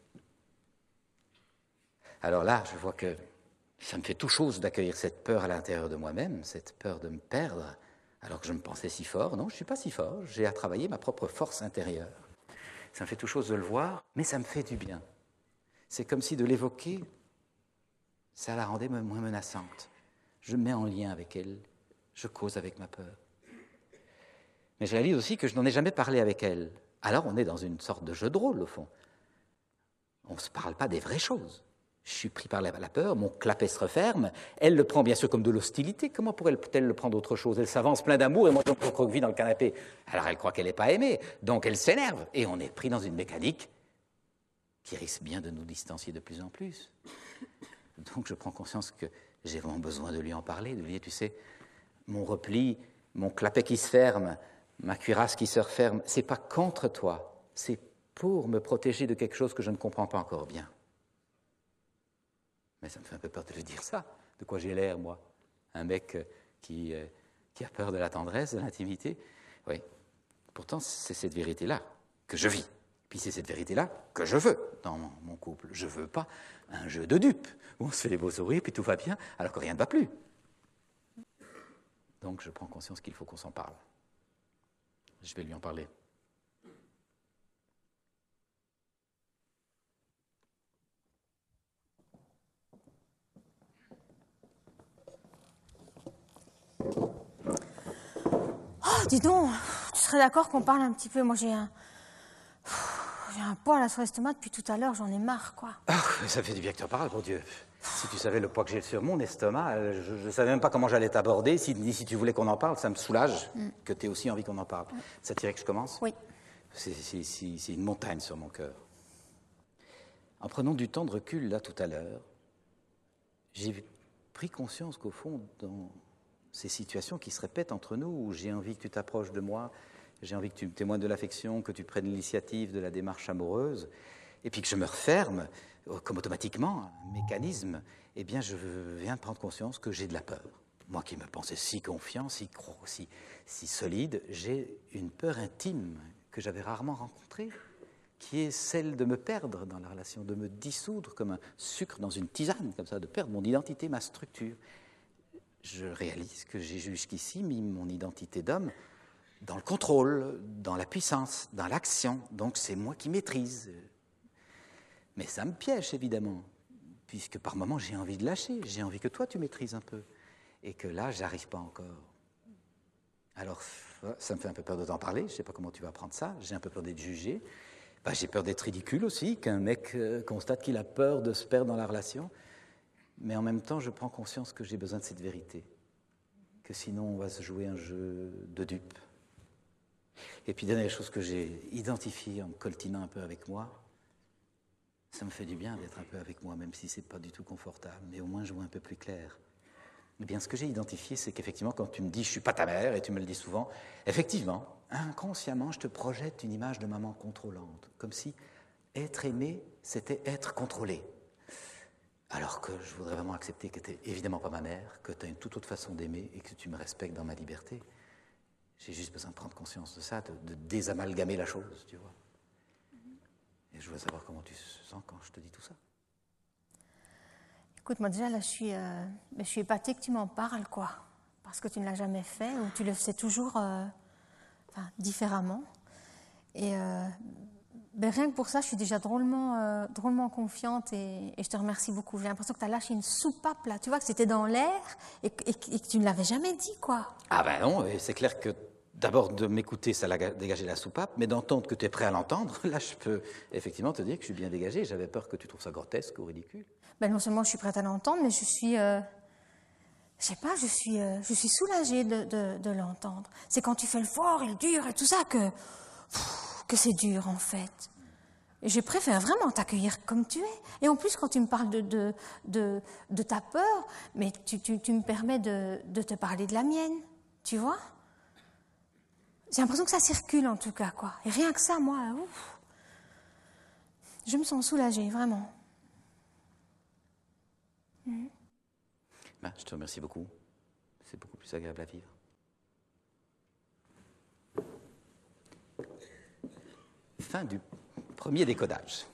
Alors là, je vois que ça me fait tout chose d'accueillir cette peur à l'intérieur de moi-même, cette peur de me perdre, alors que je me pensais si fort. Non, je ne suis pas si fort, j'ai à travailler ma propre force intérieure. Ça me fait tout chose de le voir, mais ça me fait du bien. C'est comme si de l'évoquer, ça la rendait moins menaçante. Je me mets en lien avec elle, je cause avec ma peur. Mais je réalise aussi que je n'en ai jamais parlé avec elle. Alors on est dans une sorte de jeu de rôle, au fond. On ne se parle pas des vraies choses. Je suis pris par la peur, mon clapet se referme, elle le prend bien sûr comme de l'hostilité. Comment pourrait-elle le prendre autre chose? Elle s'avance plein d'amour et moi je me recroqueville dans le canapé. Alors elle croit qu'elle n'est pas aimée, donc elle s'énerve. Et on est pris dans une mécanique qui risque bien de nous distancier de plus en plus. Donc je prends conscience que j'ai vraiment besoin de lui en parler, de lui dire, tu sais, mon repli, mon clapet qui se ferme, ma cuirasse qui se referme, c'est pas contre toi, c'est pour me protéger de quelque chose que je ne comprends pas encore bien. Mais ça me fait un peu peur de le dire ça. De quoi j'ai l'air, moi? Un mec qui a peur de la tendresse, de l'intimité? Oui. Pourtant, c'est cette vérité-là que je vis. Puis c'est cette vérité-là que je veux dans mon couple. Je ne veux pas un jeu de dupes où on se fait des beaux sourires puis tout va bien alors que rien ne va plus. Donc je prends conscience qu'il faut qu'on s'en parle. Je vais lui en parler. Oh, dis donc, tu serais d'accord qu'on parle un petit peu? Moi, j'ai un poids là sur l'estomac depuis tout à l'heure, j'en ai marre, quoi. Oh, ça fait du bien que tu en parles, mon Dieu. Si tu savais le poids que j'ai sur mon estomac, je ne savais même pas comment j'allais t'aborder. Si tu voulais qu'on en parle, ça me soulage que tu aies aussi envie qu'on en parle. Ça te dirait que je commence? Oui. C'est une montagne sur mon cœur. En prenant du temps de recul, là, tout à l'heure, j'ai pris conscience qu'au fond, dans ces situations qui se répètent entre nous, où j'ai envie que tu t'approches de moi, j'ai envie que tu me témoignes de l'affection, que tu prennes l'initiative de la démarche amoureuse, et puis que je me referme, comme automatiquement, un mécanisme, eh bien, je viens de prendre conscience que j'ai de la peur. Moi qui me pensais si confiant, si solide, j'ai une peur intime que j'avais rarement rencontrée, qui est celle de me perdre dans la relation, de me dissoudre comme un sucre dans une tisane, comme ça, de perdre mon identité, ma structure. Je réalise que j'ai jusqu'ici mis mon identité d'homme dans le contrôle, dans la puissance, dans l'action. Donc c'est moi qui maîtrise. Mais ça me piège, évidemment, puisque par moments j'ai envie de lâcher, j'ai envie que toi tu maîtrises un peu. Et que là, j'arrive pas encore. Alors, ça me fait un peu peur de t'en parler, je ne sais pas comment tu vas prendre ça, j'ai un peu peur d'être jugé. J'ai peur d'être ridicule aussi, qu'un mec constate qu'il a peur de se perdre dans la relation. Mais en même temps, je prends conscience que j'ai besoin de cette vérité, que sinon on va se jouer un jeu de dupes. Et puis, dernière chose que j'ai identifiée en me coltinant un peu avec moi, ça me fait du bien d'être un peu avec moi, même si ce n'est pas du tout confortable, mais au moins je vois un peu plus clair. Eh bien, ce que j'ai identifié, c'est qu'effectivement, quand tu me dis « je ne suis pas ta mère », et tu me le dis souvent, effectivement, inconsciemment, je te projette une image de maman contrôlante, comme si être aimé, c'était être contrôlé. Alors que je voudrais vraiment accepter que tu n'es évidemment pas ma mère, que tu as une toute autre façon d'aimer et que tu me respectes dans ma liberté. J'ai juste besoin de prendre conscience de ça, de désamalgamer la chose, tu vois. Et je veux savoir comment tu te sens quand je te dis tout ça. Écoute, moi déjà, là, je suis épatée que tu m'en parles, quoi. Parce que tu ne l'as jamais fait, ou tu le fais toujours différemment. Et rien que pour ça, je suis déjà drôlement confiante et je te remercie beaucoup. J'ai l'impression que tu as lâché une soupape, là. Tu vois, que c'était dans l'air et que tu ne l'avais jamais dit, quoi. Ah ben non, c'est clair que d'abord de m'écouter, ça l'a dégagé la soupape, mais d'entendre que tu es prêt à l'entendre, là, je peux effectivement te dire que je suis bien dégagé. J'avais peur que tu trouves ça grotesque ou ridicule. Ben non seulement je suis prête à l'entendre, mais je suis... je sais pas, je suis soulagée de l'entendre. C'est quand tu fais le fort et le dur et tout ça que c'est dur, en fait. Et je préfère vraiment t'accueillir comme tu es. Et en plus, quand tu me parles de ta peur, mais tu me permets de te parler de la mienne, tu vois? J'ai l'impression que ça circule, en tout cas, quoi. Et rien que ça, moi, je me sens soulagée, vraiment. Je te remercie beaucoup. C'est beaucoup plus agréable à vivre. Fin du premier décodage.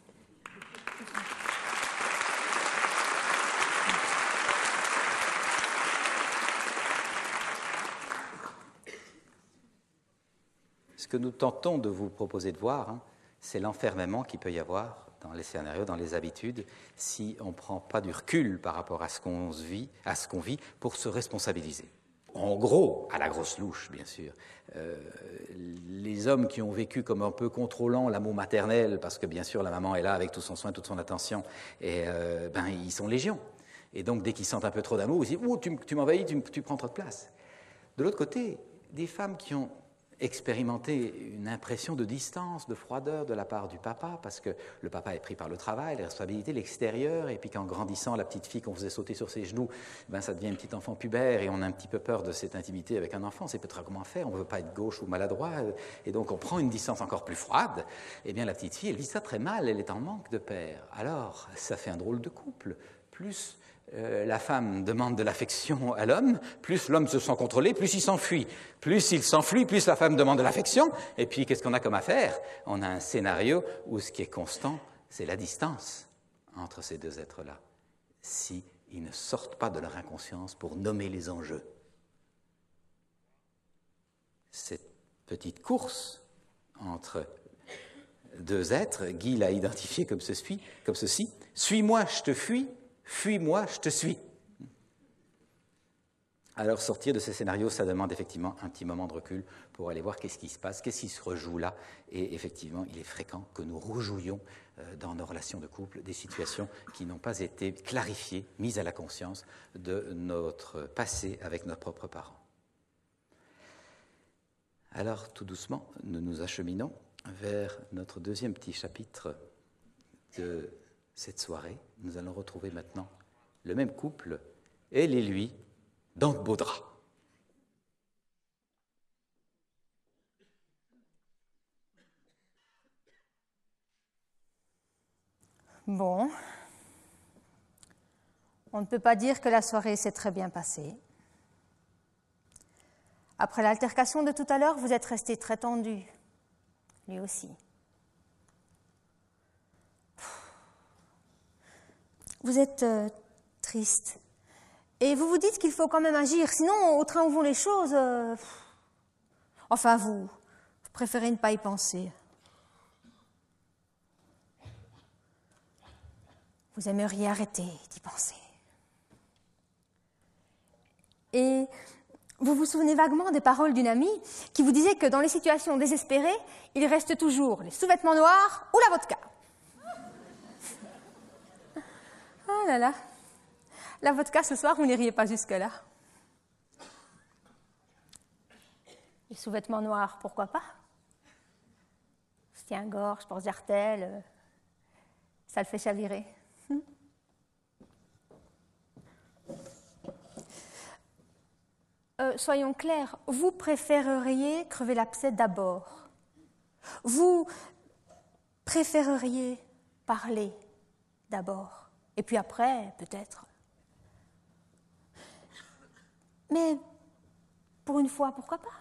Ce que nous tentons de vous proposer de voir, c'est l'enfermement qu'il peut y avoir dans les scénarios, dans les habitudes, si on ne prend pas du recul par rapport à ce qu'on vit, pour se responsabiliser. En gros, à la grosse louche, bien sûr, les hommes qui ont vécu comme un peu contrôlant l'amour maternel, parce que bien sûr la maman est là avec tout son soin, toute son attention, et ils sont légion. Et donc dès qu'ils sentent un peu trop d'amour, ils disent « Oh, tu m'envahis, tu prends trop de place ». De l'autre côté, des femmes qui ont expérimenter une impression de distance, de froideur de la part du papa, parce que le papa est pris par le travail, les responsabilités, l'extérieur, et puis qu'en grandissant, la petite fille qu'on faisait sauter sur ses genoux, ça devient un petit enfant pubère, et on a un petit peu peur de cette intimité avec un enfant, c'est peut-être comment faire, on ne veut pas être gauche ou maladroit, et donc on prend une distance encore plus froide. Eh bien la petite fille, elle vit ça très mal, elle est en manque de père. Alors, ça fait un drôle de couple, plus la femme demande de l'affection à l'homme, plus l'homme se sent contrôlé, plus il s'enfuit. Plus il s'enfuit, plus la femme demande de l'affection. Et puis, qu'est-ce qu'on a comme affaire? On a un scénario où ce qui est constant, c'est la distance entre ces deux êtres-là, si ils ne sortent pas de leur inconscience pour nommer les enjeux. Cette petite course entre deux êtres, Guy l'a identifié comme ceci, « Suis-moi, je te fuis, fuis-moi, je te suis ». Alors sortir de ce scénario, ça demande effectivement un petit moment de recul pour aller voir qu'est-ce qui se passe, qu'est-ce qui se rejoue là. Et effectivement, il est fréquent que nous rejouions dans nos relations de couple des situations qui n'ont pas été clarifiées, mises à la conscience de notre passé avec nos propres parents. Alors, tout doucement, nous nous acheminons vers notre deuxième petit chapitre de cette soirée. Nous allons retrouver maintenant le même couple, elle et lui, dans de beaux draps. Bon, on ne peut pas dire que la soirée s'est très bien passée. Après l'altercation de tout à l'heure, vous êtes resté très tendu, lui aussi. Vous êtes triste. Et vous vous dites qu'il faut quand même agir, sinon, au train où vont les choses... Enfin, vous préférez ne pas y penser. Vous aimeriez arrêter d'y penser. Et vous vous souvenez vaguement des paroles d'une amie qui vous disait que dans les situations désespérées, il reste toujours les sous-vêtements noirs ou la vodka. Oh là là, la vodka ce soir, vous n'iriez pas jusque-là. Les sous-vêtements noirs, pourquoi pas? Soutien-gorge, porte-jartel, ça le fait chavirer. Soyons clairs, vous préféreriez crever l'abcès d'abord. Vous préféreriez parler d'abord. Et puis après, peut-être. Mais pour une fois, pourquoi pas?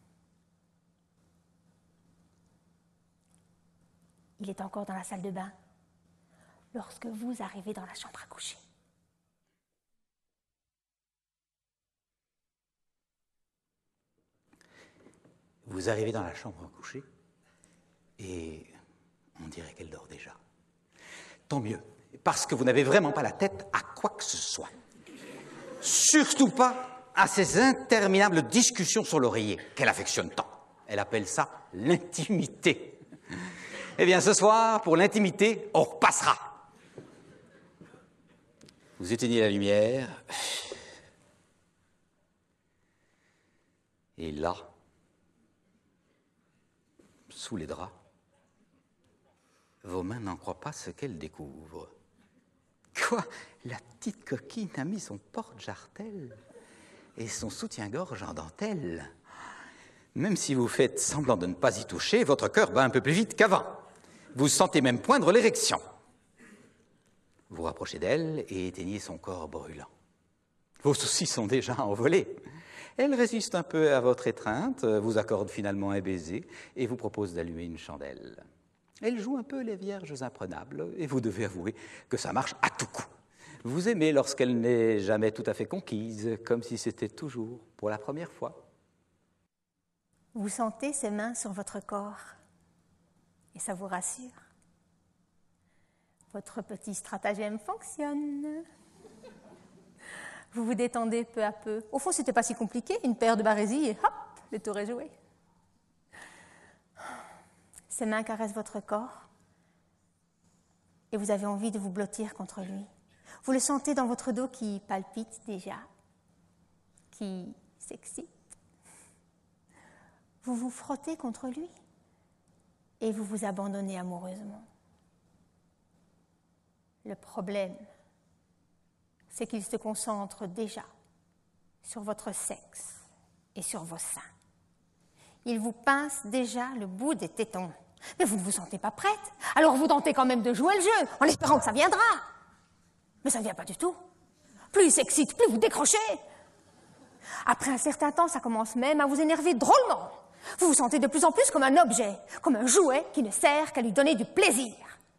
Il est encore dans la salle de bain lorsque vous arrivez dans la chambre à coucher. Vous arrivez dans la chambre à coucher et on dirait qu'elle dort déjà. Tant mieux, parce que vous n'avez vraiment pas la tête à quoi que ce soit. Surtout pas à ces interminables discussions sur l'oreiller qu'elle affectionne tant. Elle appelle ça l'intimité. Eh bien, ce soir, pour l'intimité, on repassera. Vous éteignez la lumière. Et là, sous les draps, vos mains n'en croient pas ce qu'elles découvrent. Quoi? La petite coquine a mis son porte-jartel et son soutien-gorge en dentelle. Même si vous faites semblant de ne pas y toucher, votre cœur bat un peu plus vite qu'avant. Vous sentez même poindre l'érection. Vous rapprochez d'elle et éteignez son corps brûlant. Vos soucis sont déjà envolés. Elle résiste un peu à votre étreinte, vous accorde finalement un baiser et vous propose d'allumer une chandelle. Elle joue un peu les vierges imprenables et vous devez avouer que ça marche à tout coup. Vous aimez lorsqu'elle n'est jamais tout à fait conquise, comme si c'était toujours pour la première fois. Vous sentez ses mains sur votre corps et ça vous rassure. Votre petit stratagème fonctionne. Vous vous détendez peu à peu. Au fond, c'était pas si compliqué. Une paire de barésies et hop, le tour est joué. Ses mains caressent votre corps et vous avez envie de vous blottir contre lui. Vous le sentez dans votre dos qui palpite déjà, qui s'excite. Vous vous frottez contre lui et vous vous abandonnez amoureusement. Le problème, c'est qu'il se concentre déjà sur votre sexe et sur vos seins. Il vous pince déjà le bout des tétons. Mais vous ne vous sentez pas prête. Alors vous tentez quand même de jouer le jeu, en espérant que ça viendra. Mais ça ne vient pas du tout. Plus il s'excite, plus vous décrochez. Après un certain temps, ça commence même à vous énerver drôlement. Vous vous sentez de plus en plus comme un objet, comme un jouet qui ne sert qu'à lui donner du plaisir.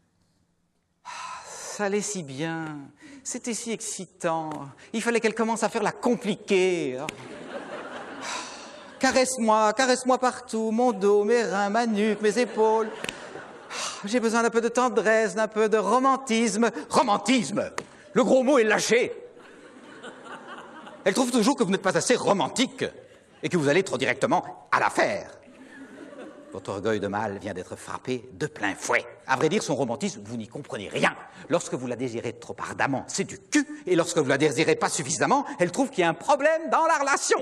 Ça allait si bien, c'était si excitant. Il fallait qu'elle commence à faire la compliquée. Caresse-moi, caresse-moi partout, mon dos, mes reins, ma nuque, mes épaules. J'ai besoin d'un peu de tendresse, d'un peu de romantisme. Romantisme! Le gros mot est lâché. Elle trouve toujours que vous n'êtes pas assez romantique et que vous allez trop directement à l'affaire. Votre orgueil de mâle vient d'être frappé de plein fouet. À vrai dire, son romantisme, vous n'y comprenez rien. Lorsque vous la désirez trop ardemment, c'est du cul. Et lorsque vous la désirez pas suffisamment, elle trouve qu'il y a un problème dans la relation.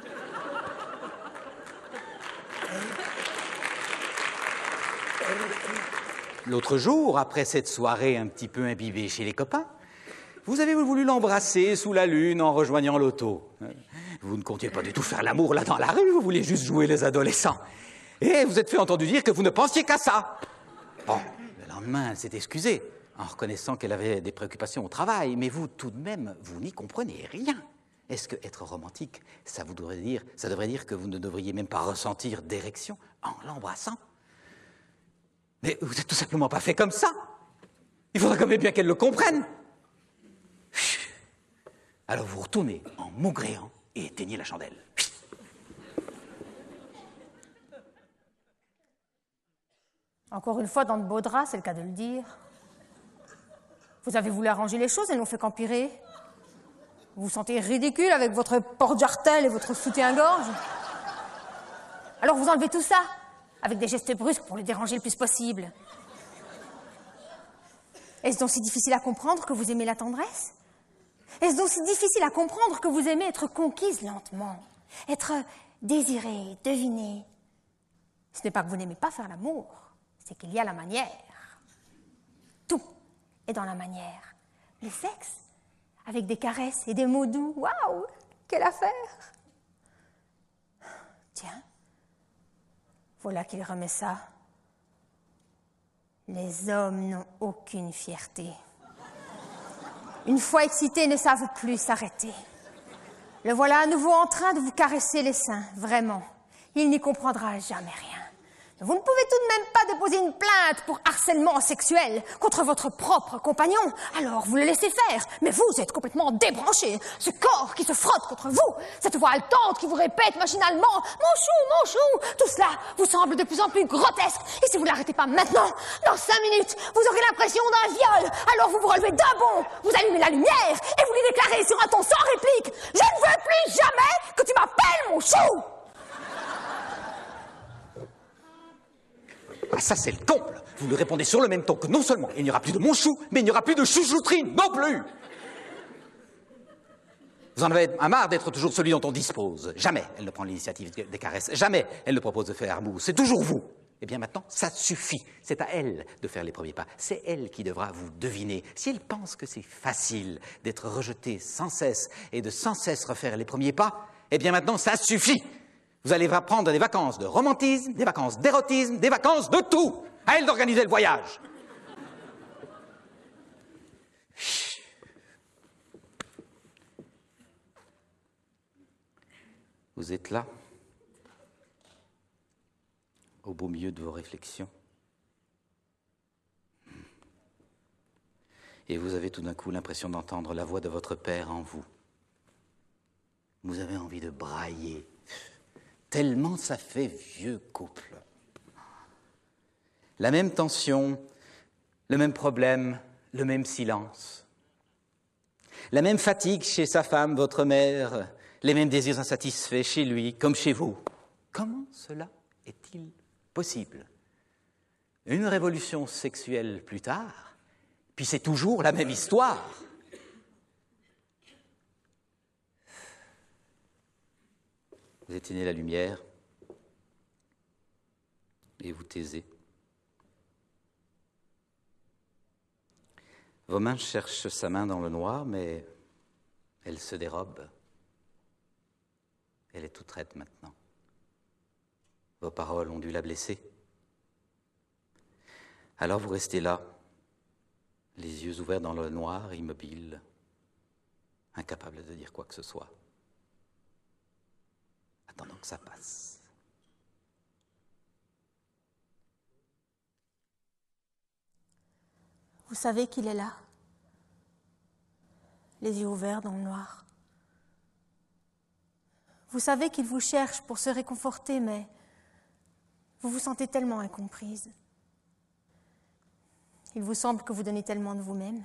L'autre jour, après cette soirée un petit peu imbibée chez les copains, vous avez voulu l'embrasser sous la lune en rejoignant l'auto. Vous ne comptiez pas du tout faire l'amour là dans la rue, vous vouliez juste jouer les adolescents. Et vous êtes fait entendu dire que vous ne pensiez qu'à ça. Bon, le lendemain, elle s'est excusée, en reconnaissant qu'elle avait des préoccupations au travail, mais vous, tout de même, vous n'y comprenez rien. Est-ce que être romantique, ça devrait dire que vous ne devriez même pas ressentir d'érection en l'embrassant? Mais vous n'êtes tout simplement pas fait comme ça. Il faudrait quand même bien qu'elle le comprenne. Alors vous retournez en maugréant et éteignez la chandelle. Encore une fois, dans de beaux draps, c'est le cas de le dire. Vous avez voulu arranger les choses, elles n'ont fait qu'empirer. Vous vous sentez ridicule avec votre porte-jartel et votre soutien-gorge. Alors vous enlevez tout ça, avec des gestes brusques pour le déranger le plus possible. Est-ce donc si difficile à comprendre que vous aimez la tendresse? Est-ce donc si difficile à comprendre que vous aimez être conquise lentement, être désirée, devinée? Ce n'est pas que vous n'aimez pas faire l'amour, c'est qu'il y a la manière. Tout est dans la manière. Le sexe, avec des caresses et des mots doux, waouh, quelle affaire! Tiens, voilà qu'il remet ça. Les hommes n'ont aucune fierté. Une fois excités, ils ne savent plus s'arrêter. Le voilà à nouveau en train de vous caresser les seins, vraiment. Il n'y comprendra jamais rien. Mais vous ne pouvez tout de même pas déposer une plainte pour harcèlement sexuel contre votre propre compagnon. Alors vous le laissez faire, mais vous êtes complètement débranché. Ce corps qui se frotte contre vous, cette voix haletante qui vous répète machinalement « Mon chou !» Tout cela vous semble de plus en plus grotesque. Et si vous ne l'arrêtez pas maintenant, dans 5 minutes, vous aurez l'impression d'un viol. Alors vous vous relevez d'un bond, vous allumez la lumière et vous lui déclarez sur un ton sans réplique « Je ne veux plus jamais que tu m'appelles mon chou !» Ah, ça, c'est le comble. Vous lui répondez sur le même ton que non seulement il n'y aura plus de mon chou, mais il n'y aura plus de chouchouterie non plus. Vous en avez marre d'être toujours celui dont on dispose. Jamais elle ne prend l'initiative des caresses. Jamais elle ne propose de faire mousse. C'est toujours vous. Eh bien maintenant, ça suffit. C'est à elle de faire les premiers pas. C'est elle qui devra vous deviner. Si elle pense que c'est facile d'être rejetée sans cesse et de sans cesse refaire les premiers pas, eh bien maintenant, ça suffit. Vous allez prendre des vacances de romantisme, des vacances d'érotisme, des vacances de tout. À elle d'organiser le voyage. Vous êtes là, au beau milieu de vos réflexions. Et vous avez tout d'un coup l'impression d'entendre la voix de votre père en vous. Vous avez envie de brailler. Tellement ça fait vieux couple. La même tension, le même problème, le même silence. La même fatigue chez sa femme, votre mère, les mêmes désirs insatisfaits chez lui, comme chez vous. Comment cela est-il possible? Une révolution sexuelle plus tard, puis c'est toujours la même histoire. Vous éteignez la lumière et vous taisez. Vos mains cherchent sa main dans le noir, mais elle se dérobe. Elle est toute raide maintenant. Vos paroles ont dû la blesser. Alors vous restez là, les yeux ouverts dans le noir, immobile, incapable de dire quoi que ce soit, attendant que ça passe. Vous savez qu'il est là, les yeux ouverts dans le noir. Vous savez qu'il vous cherche pour se réconforter, mais vous vous sentez tellement incomprise. Il vous semble que vous donnez tellement de vous-même.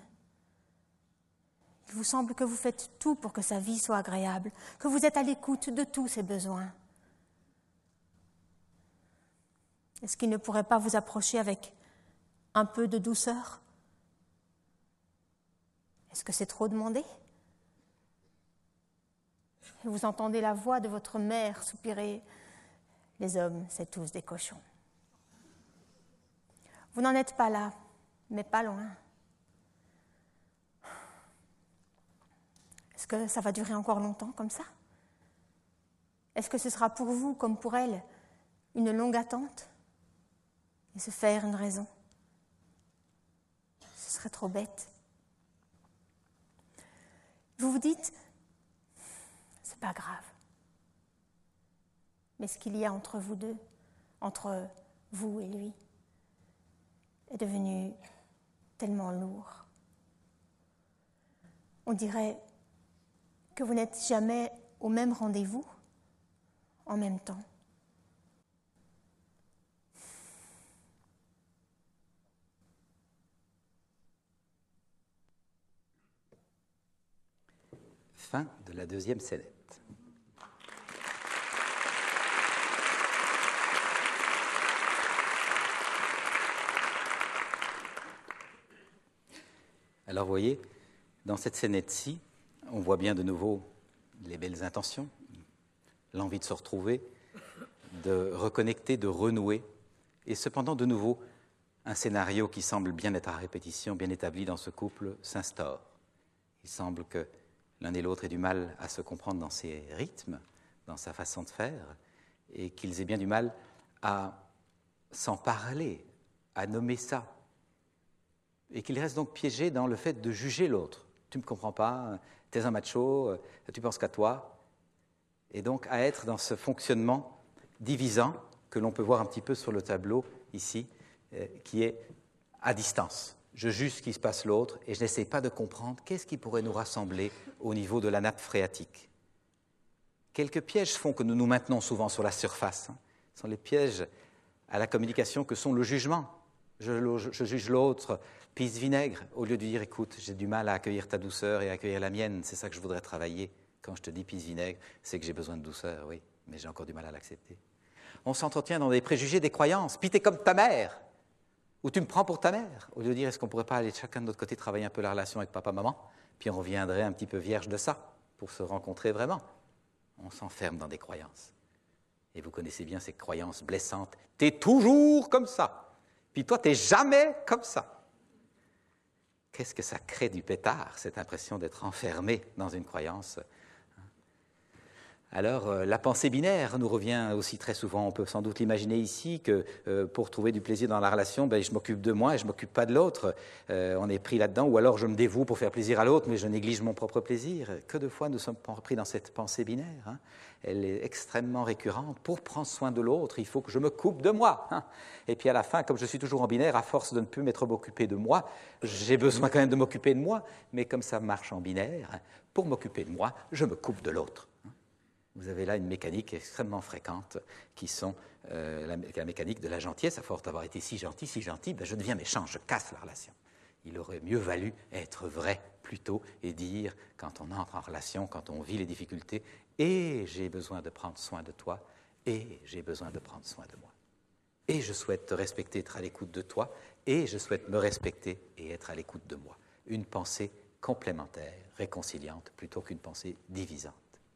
Il vous semble que vous faites tout pour que sa vie soit agréable, que vous êtes à l'écoute de tous ses besoins. Est-ce qu'il ne pourrait pas vous approcher avec un peu de douceur? Est-ce que c'est trop demandé? Vous entendez la voix de votre mère soupirer. Les hommes, c'est tous des cochons. Vous n'en êtes pas là, mais pas loin. Est-ce que ça va durer encore longtemps comme ça? Est-ce que ce sera pour vous, comme pour elle, une longue attente? Et se faire une raison? Ce serait trop bête. Vous vous dites, c'est pas grave. Mais ce qu'il y a entre vous deux, entre vous et lui, est devenu tellement lourd. On dirait que vous n'êtes jamais au même rendez-vous, en même temps. Fin de la deuxième scénette. Alors, vous voyez, dans cette scénette-ci, on voit bien de nouveau les belles intentions, l'envie de se retrouver, de reconnecter, de renouer, et cependant, de nouveau, un scénario qui semble bien être à répétition, bien établi dans ce couple, s'instaure. Il semble que l'un et l'autre aient du mal à se comprendre dans ses rythmes, dans sa façon de faire, et qu'ils aient bien du mal à s'en parler, à nommer ça, et qu'ils restent donc piégés dans le fait de juger l'autre. Tu ne me comprends pas, tu es un macho, tu penses qu'à toi, et donc à être dans ce fonctionnement divisant que l'on peut voir un petit peu sur le tableau ici, qui est à distance. Je juge ce qui se passe l'autre et je n'essaie pas de comprendre qu'est-ce qui pourrait nous rassembler au niveau de la nappe phréatique. Quelques pièges font que nous nous maintenons souvent sur la surface. Ce sont les pièges à la communication que sont le jugement. Je juge l'autre pisse-vinaigre au lieu de dire « écoute, j'ai du mal à accueillir ta douceur et à accueillir la mienne, c'est ça que je voudrais travailler. Quand je te dis pisse-vinaigre, c'est que j'ai besoin de douceur, oui, mais j'ai encore du mal à l'accepter. » On s'entretient dans des préjugés, des croyances. « Puis t'es comme ta mère !» Ou « tu me prends pour ta mère !» Au lieu de dire « est-ce qu'on ne pourrait pas aller chacun de notre côté travailler un peu la relation avec papa-maman ?» Puis on reviendrait un petit peu vierge de ça pour se rencontrer vraiment. On s'enferme dans des croyances. Et vous connaissez bien ces croyances blessantes. « T'es toujours comme ça !» Puis toi, t'es jamais comme ça. Qu'est-ce que ça crée du pétard, cette impression d'être enfermé dans une croyance? Alors, la pensée binaire nous revient aussi très souvent. On peut sans doute l'imaginer ici que pour trouver du plaisir dans la relation, je m'occupe de moi et je ne m'occupe pas de l'autre. On est pris là-dedans, ou alors je me dévoue pour faire plaisir à l'autre, mais je néglige mon propre plaisir. Que de fois nous sommes pris dans cette pensée binaire, hein. Elle est extrêmement récurrente. Pour prendre soin de l'autre, il faut que je me coupe de moi. Hein. Et puis à la fin, comme je suis toujours en binaire, à force de ne plus m'être occupé de moi, j'ai besoin quand même de m'occuper de moi. Mais comme ça marche en binaire, hein, pour m'occuper de moi, je me coupe de l'autre. Vous avez là une mécanique extrêmement fréquente qui sont la mécanique de la gentillesse. À force d'avoir été si gentil, je deviens méchant, je casse la relation. Il aurait mieux valu être vrai plutôt et dire, quand on entre en relation, quand on vit les difficultés, et j'ai besoin de prendre soin de toi, et j'ai besoin de prendre soin de moi. Et je souhaite te respecter, être à l'écoute de toi, et je souhaite me respecter et être à l'écoute de moi. Une pensée complémentaire, réconciliante, plutôt qu'une pensée divisante.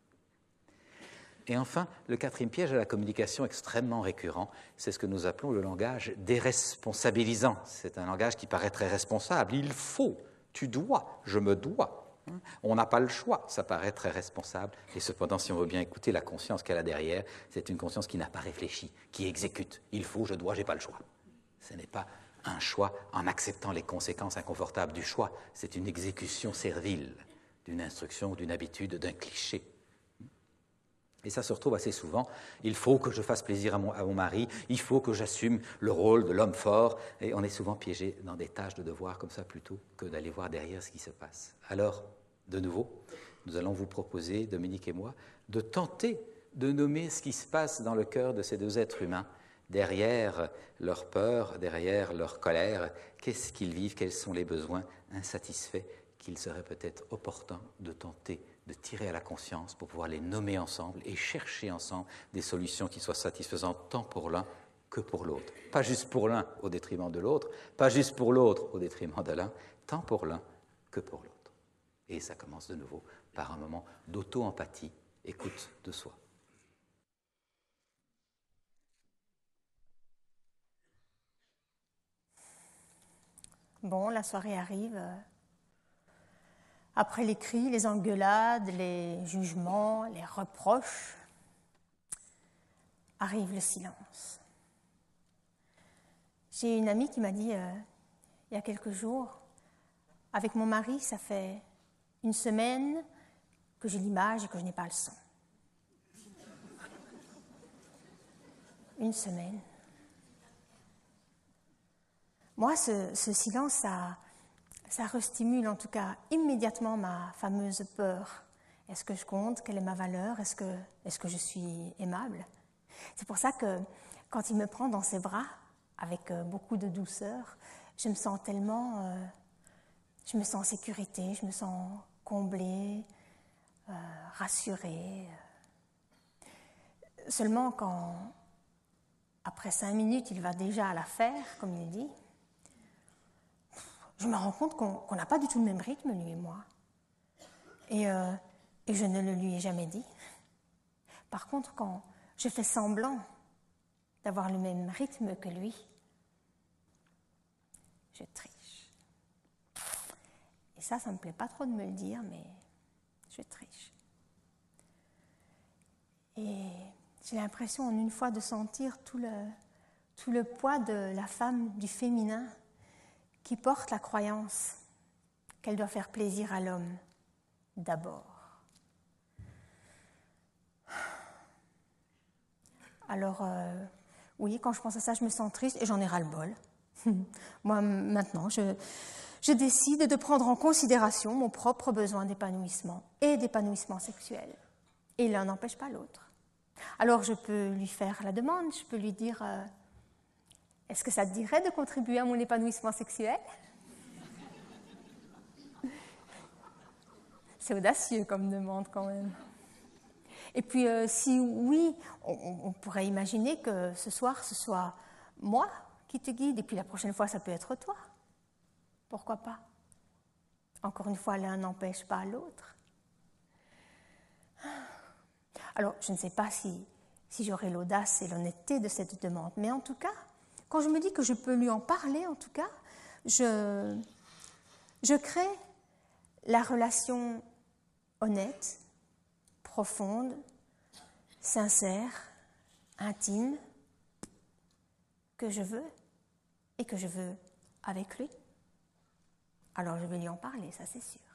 Et enfin, le quatrième piège à la communication extrêmement récurrent, c'est ce que nous appelons le langage déresponsabilisant. C'est un langage qui paraît très responsable. Il faut, tu dois, je me dois. On n'a pas le choix, ça paraît très responsable. Et cependant, si on veut bien écouter la conscience qu'elle a derrière, c'est une conscience qui n'a pas réfléchi, qui exécute. Il faut, je dois, j'ai pas le choix. Ce n'est pas un choix en acceptant les conséquences inconfortables du choix. C'est une exécution servile d'une instruction, d'une habitude, d'un cliché. Et ça se retrouve assez souvent. Il faut que je fasse plaisir à mon mari, il faut que j'assume le rôle de l'homme fort. Et on est souvent piégé dans des tâches de devoir comme ça plutôt que d'aller voir derrière ce qui se passe. Alors, de nouveau, nous allons vous proposer, Dominique et moi, de tenter de nommer ce qui se passe dans le cœur de ces deux êtres humains, derrière leur peur, derrière leur colère. Qu'est-ce qu'ils vivent, quels sont les besoins insatisfaits qu'il serait peut-être opportun de tenter de tirer à la conscience pour pouvoir les nommer ensemble et chercher ensemble des solutions qui soient satisfaisantes tant pour l'un que pour l'autre. Pas juste pour l'un au détriment de l'autre, pas juste pour l'autre au détriment de l'un, tant pour l'un que pour l'autre. Et ça commence de nouveau par un moment d'auto-empathie, écoute de soi. Bon, la soirée arrive. Après les cris, les engueulades, les jugements, les reproches, arrive le silence. J'ai une amie qui m'a dit, il y a quelques jours, avec mon mari, ça fait une semaine que j'ai l'image et que je n'ai pas le son. Une semaine. Moi, ce silence, ça restimule en tout cas immédiatement ma fameuse peur. Est-ce que je compte? Quelle est ma valeur? Est-ce que je suis aimable? C'est pour ça que quand il me prend dans ses bras, avec beaucoup de douceur, je me sens tellement... je me sens en sécurité, je me sens comblée, rassurée. Seulement quand, après 5 minutes, il va déjà à l'affaire, comme il dit, je me rends compte qu'on n'a pas du tout le même rythme, lui et moi. Et je ne le lui ai jamais dit. Par contre, quand je fais semblant d'avoir le même rythme que lui, je triche. Et ça ne me plaît pas trop de me le dire, mais je triche. Et j'ai l'impression en une fois de sentir tout le poids de la femme, du féminin, qui porte la croyance qu'elle doit faire plaisir à l'homme d'abord. Alors, oui, quand je pense à ça, je me sens triste et j'en ai ras-le-bol. Moi, maintenant, je décide de prendre en considération mon propre besoin d'épanouissement et d'épanouissement sexuel. Et l'un n'empêche pas l'autre. Alors, je peux lui faire la demande, je peux lui dire... Est-ce que ça te dirait de contribuer à mon épanouissement sexuel? C'est audacieux comme demande quand même. Et puis si oui, on pourrait imaginer que ce soir, ce soit moi qui te guide, et puis la prochaine fois, ça peut être toi. Pourquoi pas? Encore une fois, l'un n'empêche pas l'autre. Alors, je ne sais pas si j'aurai l'audace et l'honnêteté de cette demande, mais en tout cas, quand je me dis que je peux lui en parler, en tout cas, je crée la relation honnête, profonde, sincère, intime, que je veux et que je veux avec lui. Alors je vais lui en parler, ça c'est sûr.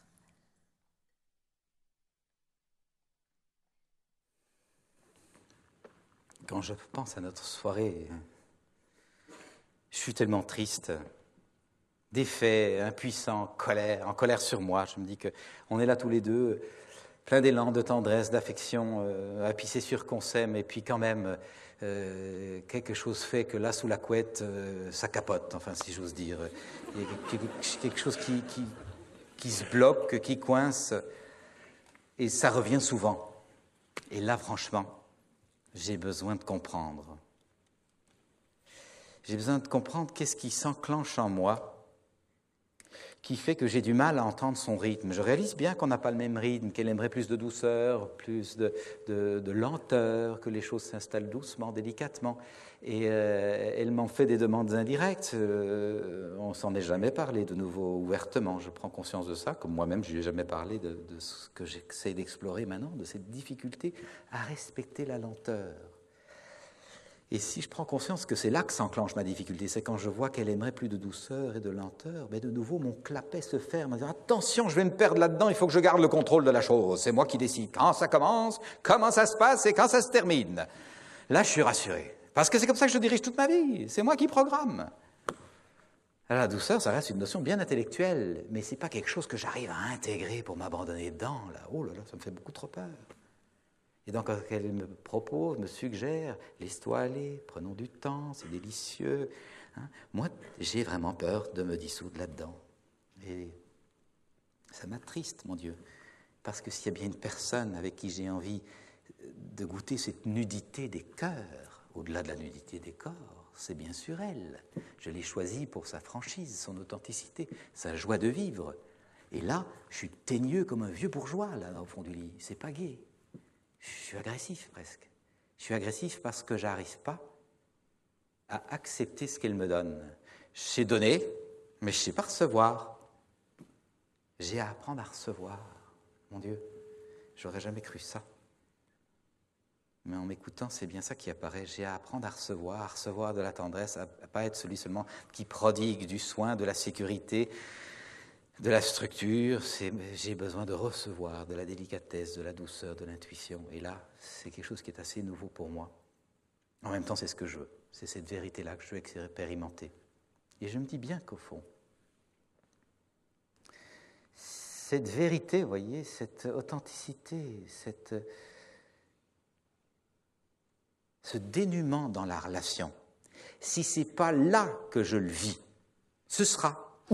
Quand je pense à notre soirée, je suis tellement triste, défait, impuissant, en colère sur moi. Je me dis qu'on est là tous les deux, plein d'élan, de tendresse, d'affection, à pisser sûr qu'on s'aime, et puis quand même, quelque chose fait que là, sous la couette, ça capote, enfin, si j'ose dire. Il y a quelque chose qui se bloque, qui coince, et ça revient souvent. Et là, franchement, j'ai besoin de comprendre. J'ai besoin de comprendre qu'est-ce qui s'enclenche en moi, qui fait que j'ai du mal à entendre son rythme. Je réalise bien qu'on n'a pas le même rythme, qu'elle aimerait plus de douceur, plus de lenteur, que les choses s'installent doucement, délicatement. Et elle m'en fait des demandes indirectes. On ne s'en est jamais parlé de nouveau ouvertement. Je prends conscience de ça, comme moi-même je ne lui ai jamais parlé de ce que j'essaie d'explorer maintenant, de cette difficulté à respecter la lenteur. Et si je prends conscience que c'est là que s'enclenche ma difficulté, c'est quand je vois qu'elle aimerait plus de douceur et de lenteur, ben de nouveau mon clapet se ferme en disant attention, je vais me perdre là-dedans, il faut que je garde le contrôle de la chose. C'est moi qui décide quand ça commence, comment ça se passe et quand ça se termine. Là, je suis rassuré. Parce que c'est comme ça que je dirige toute ma vie. C'est moi qui programme. Alors, la douceur, ça reste une notion bien intellectuelle, mais c'est pas quelque chose que j'arrive à intégrer pour m'abandonner dedans. Là. Oh là là, ça me fait beaucoup trop peur. Et donc, quand elle me propose, me suggère, laisse-toi aller, prenons du temps, c'est délicieux. Hein? Moi, j'ai vraiment peur de me dissoudre là-dedans. Et ça m'attriste, mon Dieu. Parce que s'il y a bien une personne avec qui j'ai envie de goûter cette nudité des cœurs, au-delà de la nudité des corps, c'est bien sûr elle. Je l'ai choisie pour sa franchise, son authenticité, sa joie de vivre. Et là, je suis teigneux comme un vieux bourgeois, là, au fond du lit. C'est pas gai. Je suis agressif presque. Je suis agressif parce que j'arrive pas à accepter ce qu'elle me donne. Je sais donner, mais je sais pas recevoir. J'ai à apprendre à recevoir. Mon Dieu, j'aurais jamais cru ça. Mais en m'écoutant, c'est bien ça qui apparaît. J'ai à apprendre à recevoir de la tendresse, à pas être celui seulement qui prodigue du soin, de la sécurité, de la structure. J'ai besoin de recevoir de la délicatesse, de la douceur, de l'intuition. Et là, c'est quelque chose qui est assez nouveau pour moi. En même temps, c'est ce que je veux. C'est cette vérité-là que je veux expérimenter. Et je me dis bien qu'au fond, cette vérité, vous voyez, cette authenticité, ce dénuement dans la relation, si ce n'est pas là que je le vis, ce sera où?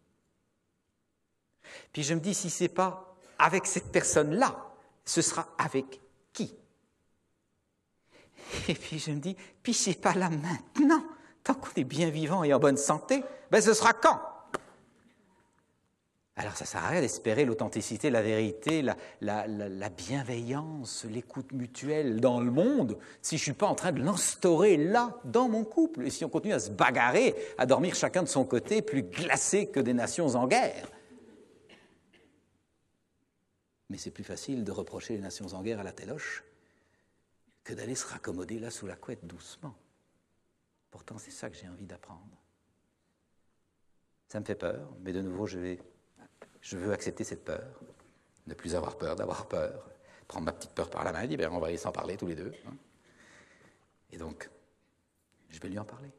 Puis je me dis, si ce n'est pas avec cette personne-là, ce sera avec qui? Et puis je me dis, puis ce n'est pas là maintenant, tant qu'on est bien vivant et en bonne santé, ben ce sera quand? Alors ça ne sert à rien d'espérer l'authenticité, la vérité, la bienveillance, l'écoute mutuelle dans le monde si je ne suis pas en train de l'instaurer là, dans mon couple. Et si on continue à se bagarrer, à dormir chacun de son côté, plus glacés que des nations en guerre. Mais c'est plus facile de reprocher les nations en guerre à la téloche que d'aller se raccommoder là sous la couette doucement. Pourtant, c'est ça que j'ai envie d'apprendre. Ça me fait peur, mais de nouveau, je veux accepter cette peur, ne plus avoir peur d'avoir peur, prendre ma petite peur par la main et dire, ben, on va y s'en parler tous les deux. Hein. Et donc, je vais lui en parler.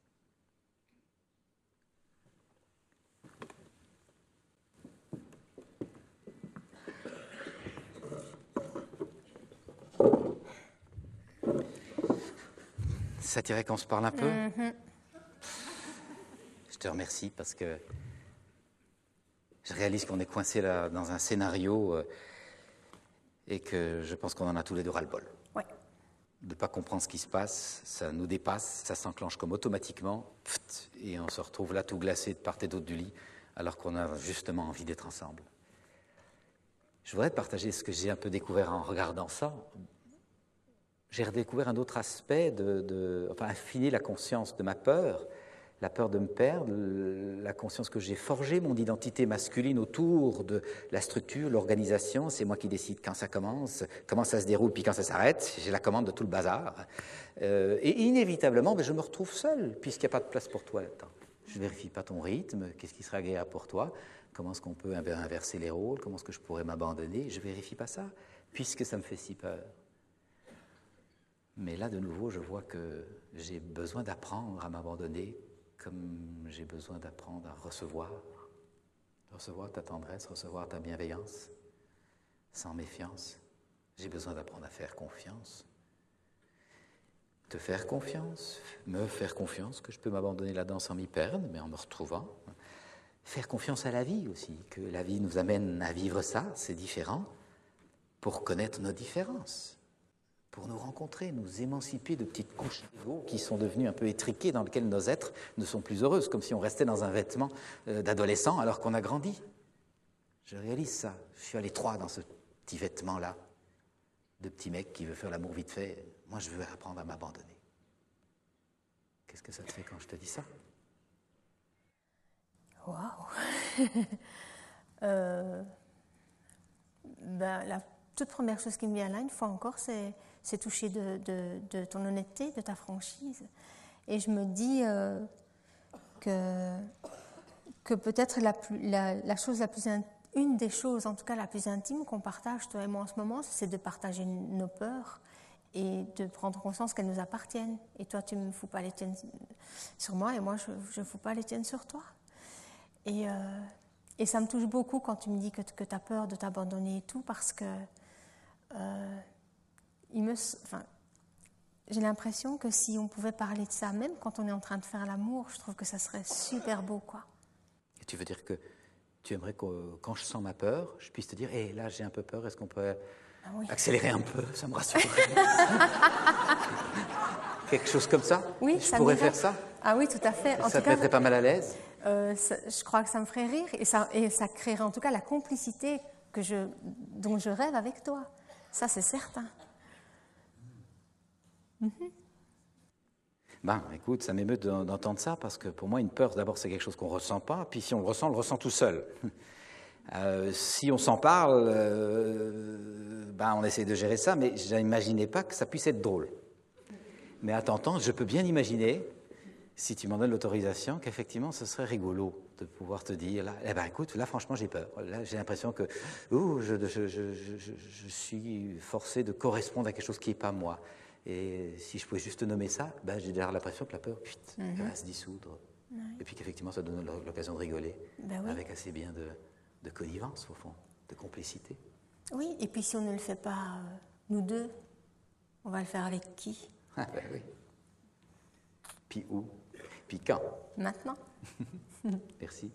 Ça t'irait qu'on se parle un peu? Je te remercie parce que je réalise qu'on est coincé là dans un scénario et que je pense qu'on en a tous les deux ras-le-bol. Ouais. De ne pas comprendre ce qui se passe, ça nous dépasse, ça s'enclenche comme automatiquement, et on se retrouve là tout glacé de part et d'autre du lit, alors qu'on a justement envie d'être ensemble. Je voudrais partager ce que j'ai un peu découvert en regardant ça. J'ai redécouvert un autre aspect, enfin affiner la conscience de ma peur, la peur de me perdre, la conscience que j'ai forgé mon identité masculine autour de la structure, l'organisation. C'est moi qui décide quand ça commence, comment ça se déroule, puis quand ça s'arrête. J'ai la commande de tout le bazar. Et inévitablement, je me retrouve seul, puisqu'il n'y a pas de place pour toi là-dedans. Je ne vérifie pas ton rythme, qu'est-ce qui serait agréable pour toi, comment est-ce qu'on peut inverser les rôles, comment est-ce que je pourrais m'abandonner. Je ne vérifie pas ça, puisque ça me fait si peur. Mais là, de nouveau, je vois que j'ai besoin d'apprendre à m'abandonner, comme j'ai besoin d'apprendre à recevoir ta tendresse, recevoir ta bienveillance, sans méfiance. J'ai besoin d'apprendre à faire confiance, te faire confiance, me faire confiance, que je peux m'abandonner là-dedans sans m'y perdre, mais en me retrouvant. Faire confiance à la vie aussi, que la vie nous amène à vivre ça, c'est différent, pour connaître nos différences. Pour nous rencontrer, nous émanciper de petites couches d'ego qui sont devenues un peu étriquées, dans lesquelles nos êtres ne sont plus heureux, comme si on restait dans un vêtement d'adolescent alors qu'on a grandi. Je réalise ça. Je suis à l'étroit dans ce petit vêtement-là, de petit mec qui veut faire l'amour vite fait. Moi, je veux apprendre à m'abandonner. Qu'est-ce que ça te fait quand je te dis ça? Waouh. La toute première chose qui me vient là, une fois encore, c'est c'est touché de ton honnêteté, de ta franchise. Et je me dis que peut-être la chose la plus une des choses, en tout cas la plus intime qu'on partage, toi et moi en ce moment, c'est de partager nos peurs et de prendre conscience qu'elles nous appartiennent. Et toi, tu ne me fous pas les tiennes sur moi, et moi, je ne fous pas les tiennes sur toi. Et ça me touche beaucoup quand tu me dis que tu as peur de t'abandonner et tout, parce que j'ai l'impression que si on pouvait parler de ça, même quand on est en train de faire l'amour, je trouve que ça serait super beau, quoi. Et tu veux dire que tu aimerais que quand je sens ma peur, je puisse te dire, hé, là j'ai un peu peur, est-ce qu'on peut accélérer un peu? Ça me rassure. Quelque chose comme ça? Oui, je pourrais faire ça? Ah oui, tout à fait. Ça te mettrait pas mal à l'aise? Je crois que ça me ferait rire et ça créerait en tout cas la complicité dont je rêve avec toi. Ça, c'est certain. Ben, écoute, ça m'émeut d'entendre ça, parce que pour moi, une peur, d'abord, c'est quelque chose qu'on ne ressent pas, puis si on le ressent tout seul. Si on s'en parle, on essaie de gérer ça, mais je n'imaginais pas que ça puisse être drôle. Mais à t'entendre, je peux bien imaginer, si tu m'en donnes l'autorisation, qu'effectivement, ce serait rigolo de pouvoir te dire, là, écoute, là, franchement, j'ai peur. Là, j'ai l'impression que je suis forcé de correspondre à quelque chose qui n'est pas moi. Et si je pouvais juste nommer ça, j'ai déjà l'impression que la peur, elle va se dissoudre. Ouais. Et puis qu'effectivement, ça donne l'occasion de rigoler, oui, avec assez bien de connivence, au fond, de complicité. Oui, et puis si on ne le fait pas, nous deux, on va le faire avec qui? Ah oui. Puis où? Puis quand? Maintenant. Merci.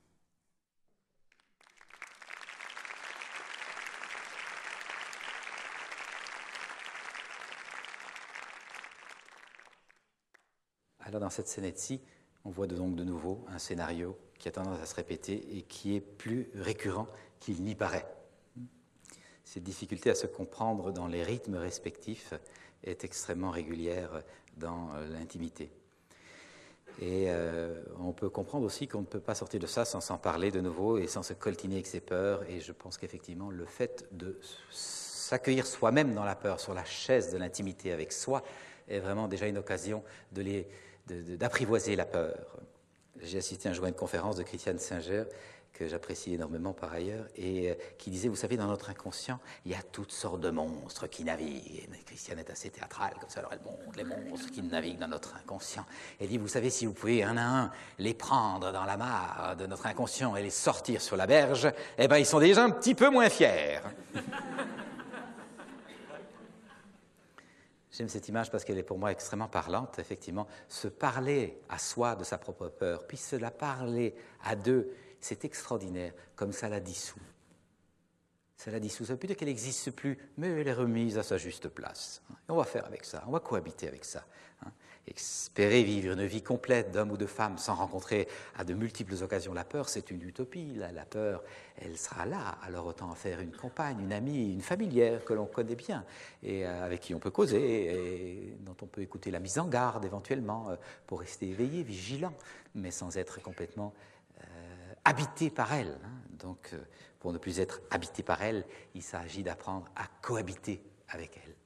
Alors dans cette scénette-ci, on voit donc de nouveau un scénario qui a tendance à se répéter et qui est plus récurrent qu'il n'y paraît. Cette difficulté à se comprendre dans les rythmes respectifs est extrêmement régulière dans l'intimité. Et on peut comprendre aussi qu'on ne peut pas sortir de ça sans s'en parler de nouveau et sans se coltiner avec ses peurs. Et je pense qu'effectivement, le fait de s'accueillir soi-même dans la peur, sur la chaise de l'intimité avec soi, est vraiment déjà une occasion d'apprivoiser la peur. J'ai assisté un jour à une conférence de Christiane Singer, que j'apprécie énormément par ailleurs, et qui disait, vous savez, dans notre inconscient, il y a toutes sortes de monstres qui naviguent. Et Christiane est assez théâtrale, comme ça, alors elle montre les monstres qui naviguent dans notre inconscient. Elle dit, vous savez, si vous pouvez un à un les prendre dans la mare de notre inconscient et les sortir sur la berge, ils sont déjà un petit peu moins fiers. J'aime cette image parce qu'elle est pour moi extrêmement parlante, effectivement. Se parler à soi de sa propre peur, puis se la parler à deux, c'est extraordinaire, comme ça la dissout. Ça la dissout, ça ne veut plus dire qu'elle n'existe plus, mais elle est remise à sa juste place. Et on va faire avec ça, on va cohabiter avec ça. Espérer vivre une vie complète d'homme ou de femme sans rencontrer à de multiples occasions la peur, c'est une utopie. La peur, elle sera là, alors autant en faire une compagne, une amie, une familière que l'on connaît bien et avec qui on peut causer et dont on peut écouter la mise en garde éventuellement pour rester éveillé, vigilant, mais sans être complètement habité par elle. Donc, pour ne plus être habité par elle, il s'agit d'apprendre à cohabiter avec elle.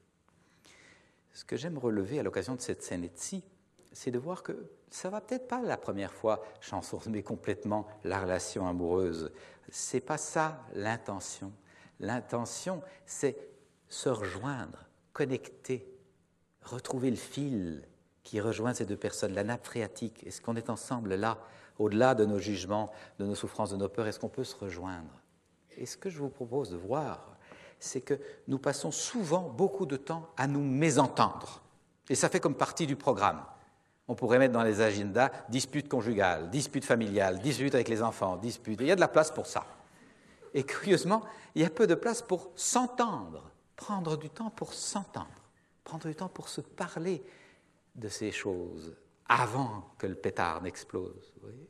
Ce que j'aime relever à l'occasion de cette scène-ci, c'est de voir que ça va peut-être pas la première fois transformer complètement la relation amoureuse. C'est pas ça l'intention. L'intention, c'est se rejoindre, connecter, retrouver le fil qui rejoint ces deux personnes, la nappe phréatique. Est-ce qu'on est ensemble là, au-delà de nos jugements, de nos souffrances, de nos peurs, est-ce qu'on peut se rejoindre? Et ce que je vous propose de voir, c'est que nous passons souvent beaucoup de temps à nous mésentendre. Et ça fait comme partie du programme. On pourrait mettre dans les agendas dispute conjugale, dispute familiale, dispute avec les enfants, dispute. Il y a de la place pour ça. Et curieusement, il y a peu de place pour s'entendre, prendre du temps pour s'entendre, prendre du temps pour se parler de ces choses avant que le pétard n'explose. Vous voyez ?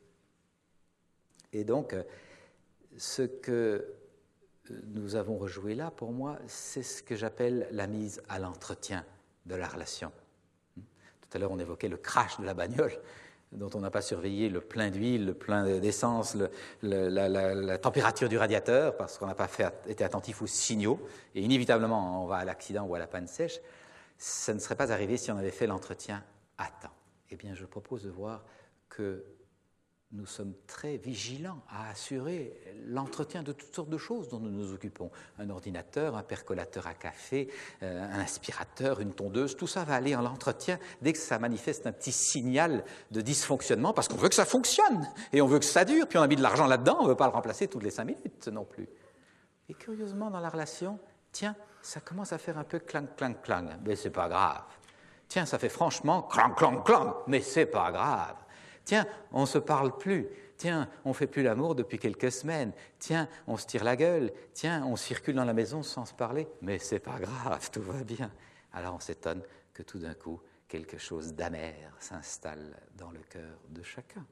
Et donc, ce que nous avons rejoué là, pour moi, c'est ce que j'appelle la mise à l'entretien de la relation. Tout à l'heure, on évoquait le crash de la bagnole, dont on n'a pas surveillé le plein d'huile, le plein d'essence, la température du radiateur, parce qu'on n'a pas été attentif aux signaux, et inévitablement, on va à l'accident ou à la panne sèche. ça ne serait pas arrivé si on avait fait l'entretien à temps. Eh bien, je propose de voir que nous sommes très vigilants à assurer l'entretien de toutes sortes de choses dont nous nous occupons. Un ordinateur, un percolateur à café, un aspirateur, une tondeuse, tout ça va aller en l'entretien dès que ça manifeste un petit signal de dysfonctionnement, parce qu'on veut que ça fonctionne, et on veut que ça dure, puis on a mis de l'argent là-dedans, on ne veut pas le remplacer toutes les 5 minutes non plus. Et curieusement, dans la relation, tiens, ça commence à faire un peu clang, clang, clang, mais c'est pas grave. Tiens, ça fait franchement clang, clang, clang, mais c'est pas grave. Tiens, on ne se parle plus. Tiens, on ne fait plus l'amour depuis quelques semaines. Tiens, on se tire la gueule. Tiens, on circule dans la maison sans se parler. Mais c'est pas grave, tout va bien. Alors on s'étonne que tout d'un coup, quelque chose d'amer s'installe dans le cœur de chacun.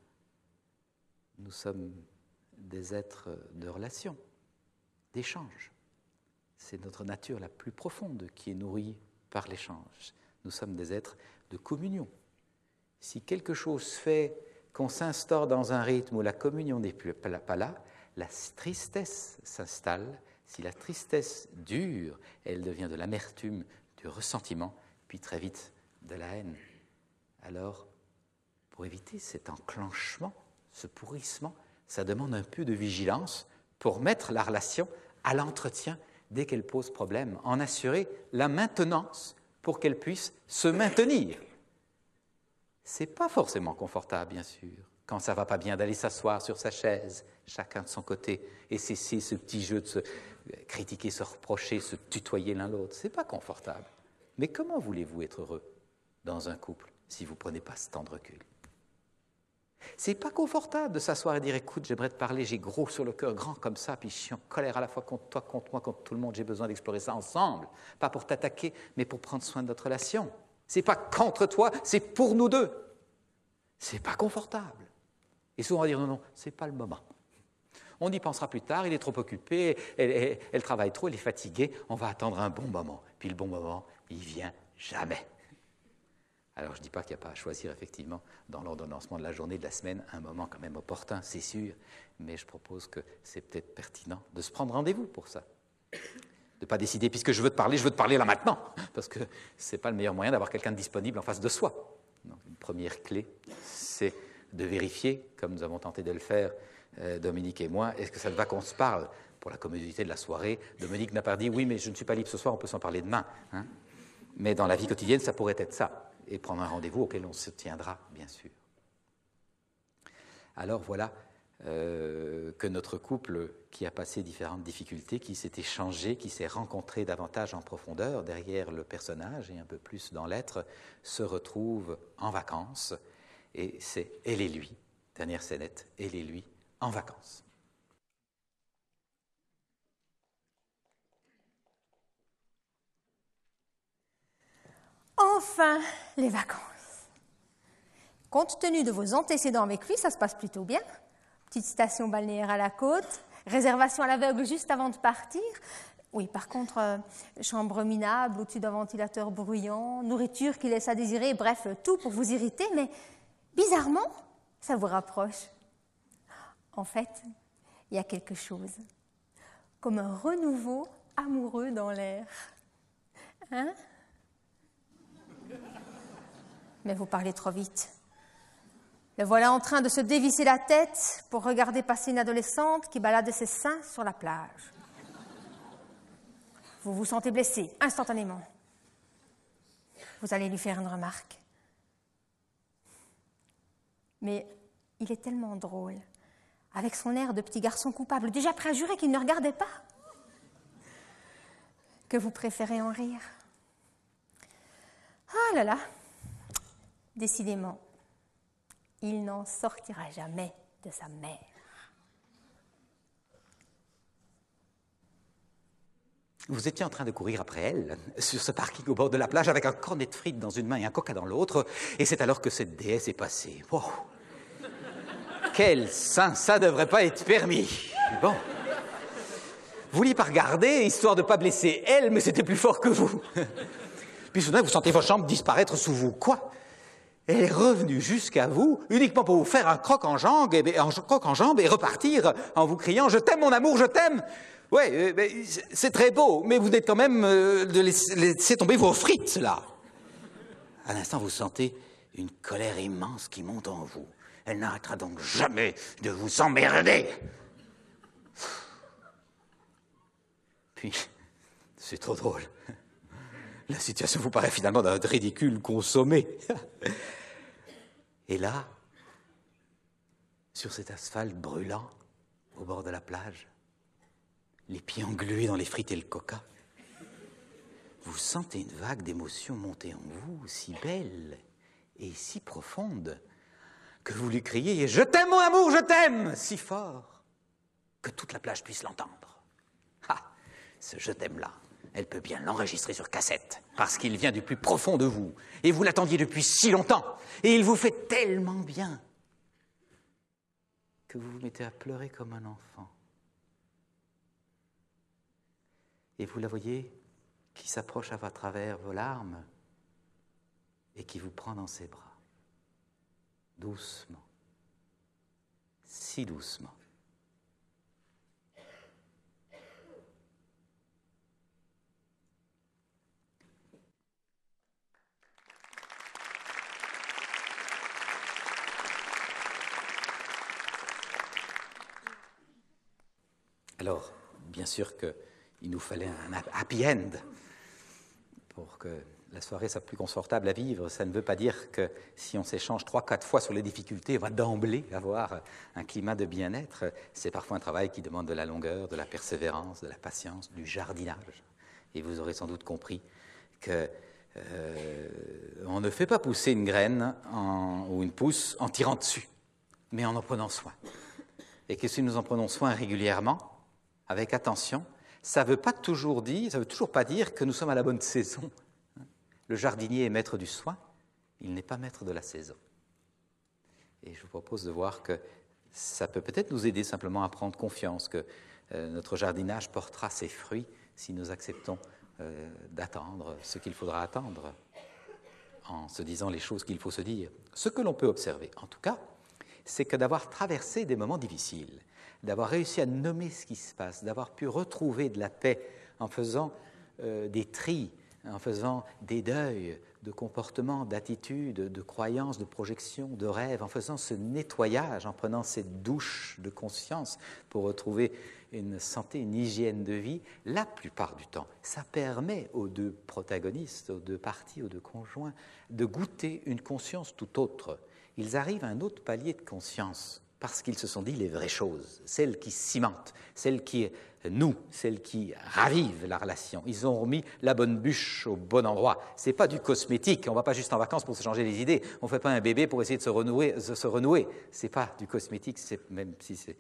Nous sommes des êtres de relation, d'échange. C'est notre nature la plus profonde qui est nourrie par l'échange. Nous sommes des êtres de communion. Si quelque chose fait qu'on s'instaure dans un rythme où la communion n'est pas là, la tristesse s'installe. Si la tristesse dure, elle devient de l'amertume, du ressentiment, puis très vite de la haine. Alors, pour éviter cet enclenchement, ce pourrissement, ça demande un peu de vigilance pour mettre la relation à l'entretien dès qu'elle pose problème, en assurer la maintenance pour qu'elle puisse se maintenir. Ce n'est pas forcément confortable, bien sûr, quand ça ne va pas bien, d'aller s'asseoir sur sa chaise, chacun de son côté, et cesser ce petit jeu de se critiquer, se reprocher, se tutoyer l'un l'autre. Ce n'est pas confortable. Mais comment voulez-vous être heureux dans un couple si vous ne prenez pas ce temps de recul? Ce n'est pas confortable de s'asseoir et dire « Écoute, j'aimerais te parler, j'ai gros sur le cœur, grand comme ça, puis je suis en colère à la fois contre toi, contre moi, contre tout le monde, j'ai besoin d'explorer ça ensemble. Pas pour t'attaquer, mais pour prendre soin de notre relation. » Ce n'est pas contre toi, c'est pour nous deux. Ce n'est pas confortable. Et souvent on va dire non, non, ce n'est pas le moment. On y pensera plus tard, il est trop occupé, elle travaille trop, elle est fatiguée, on va attendre un bon moment. Puis le bon moment, il ne vient jamais. Alors je ne dis pas qu'il n'y a pas à choisir effectivement dans l'ordonnancement de la journée, de la semaine, un moment quand même opportun, c'est sûr, mais je propose que c'est peut-être pertinent de se prendre rendez-vous pour ça. De ne pas décider, puisque je veux te parler là maintenant, parce que ce n'est pas le meilleur moyen d'avoir quelqu'un de disponible en face de soi. Donc, une première clé, c'est de vérifier, comme nous avons tenté de le faire, Dominique et moi, est-ce que ça te va qu'on se parle pour la commodité de la soirée? Dominique n'a pas dit, oui, mais je ne suis pas libre ce soir, on peut s'en parler demain. Hein? Mais dans la vie quotidienne, ça pourrait être ça, et prendre un rendez-vous auquel on se tiendra, bien sûr. Alors voilà, que notre couple qui a passé différentes difficultés, qui s'est échangé, qui s'est rencontré davantage en profondeur derrière le personnage et un peu plus dans l'être, se retrouve en vacances. Et c'est elle et lui, dernière scénette, elle et lui, en vacances. Enfin, les vacances. Compte tenu de vos antécédents avec lui, ça se passe plutôt bien. Petite station balnéaire à la côte, réservation à l'aveugle juste avant de partir. Oui, par contre, chambre minable au-dessus d'un ventilateur bruyant, nourriture qui laisse à désirer, bref, tout pour vous irriter, mais bizarrement, ça vous rapproche. En fait, il y a quelque chose, comme un renouveau amoureux dans l'air. Hein? Mais vous parlez trop vite. Le voilà en train de se dévisser la tête pour regarder passer une adolescente qui balade ses seins sur la plage. Vous vous sentez blessé instantanément. Vous allez lui faire une remarque. Mais il est tellement drôle, avec son air de petit garçon coupable, déjà prêt à jurer qu'il ne regardait pas, que vous préférez en rire. Ah là là, décidément, il n'en sortira jamais de sa mère. Vous étiez en train de courir après elle, sur ce parking au bord de la plage, avec un cornet de frites dans une main et un coca dans l'autre, et c'est alors que cette déesse est passée. Wow. Quel sein, ça devrait pas être permis. Bon. Vous vouliez pas regarder, histoire de pas blesser elle, mais c'était plus fort que vous. Puis soudain, vous sentez votre jambe disparaître sous vous. Quoi? Elle est revenue jusqu'à vous, uniquement pour vous faire un croc en jambe et repartir en vous criant « Je t'aime, mon amour, je t'aime !» Ouais, c'est très beau, mais vous êtes quand même de laisser tomber vos frites, là. À l'instant, vous sentez une colère immense qui monte en vous. Elle n'arrêtera donc jamais de vous emmerder. Puis, c'est trop drôle. La situation vous paraît finalement d'un ridicule consommé. Et là, sur cet asphalte brûlant, au bord de la plage, les pieds englués dans les frites et le coca, vous sentez une vague d'émotion monter en vous, si belle et si profonde, que vous lui criez « Je t'aime, mon amour, je t'aime !» si fort que toute la plage puisse l'entendre. Ah, ce « je t'aime » là, elle peut bien l'enregistrer sur cassette, parce qu'il vient du plus profond de vous, et vous l'attendiez depuis si longtemps, et il vous fait tellement bien que vous vous mettez à pleurer comme un enfant. Et vous la voyez qui s'approche à travers vos larmes et qui vous prend dans ses bras, doucement, si doucement. Alors, bien sûr qu'il nous fallait un happy end pour que la soirée soit plus confortable à vivre. Ça ne veut pas dire que si on s'échange 3-4 fois sur les difficultés, on va d'emblée avoir un climat de bien-être. C'est parfois un travail qui demande de la longueur, de la persévérance, de la patience, du jardinage. Et vous aurez sans doute compris que on ne fait pas pousser une graine ou une pousse en tirant dessus, mais en prenant soin. Et que si nous en prenons soin régulièrement, avec attention, ça ne veut toujours pas dire que nous sommes à la bonne saison. Le jardinier est maître du soin, il n'est pas maître de la saison. Et je vous propose de voir que ça peut peut-être nous aider simplement à prendre confiance que notre jardinage portera ses fruits si nous acceptons d'attendre ce qu'il faudra attendre, en se disant les choses qu'il faut se dire. Ce que l'on peut observer, en tout cas, c'est que d'avoir traversé des moments difficiles, d'avoir réussi à nommer ce qui se passe, d'avoir pu retrouver de la paix en faisant des tris, en faisant des deuils de comportements, d'attitudes, de croyances, de projections, de rêves, en faisant ce nettoyage, en prenant cette douche de conscience pour retrouver une santé, une hygiène de vie, la plupart du temps, ça permet aux deux protagonistes, aux deux parties, aux deux conjoints, de goûter une conscience tout autre. Ils arrivent à un autre palier de conscience parce qu'ils se sont dit les vraies choses, celles qui cimentent, celles qui nouent, celles qui ravivent la relation. Ils ont remis la bonne bûche au bon endroit. Ce n'est pas du cosmétique, on ne va pas juste en vacances pour se changer les idées, on ne fait pas un bébé pour essayer de se renouer. Ce n'est pas du cosmétique, même si c'est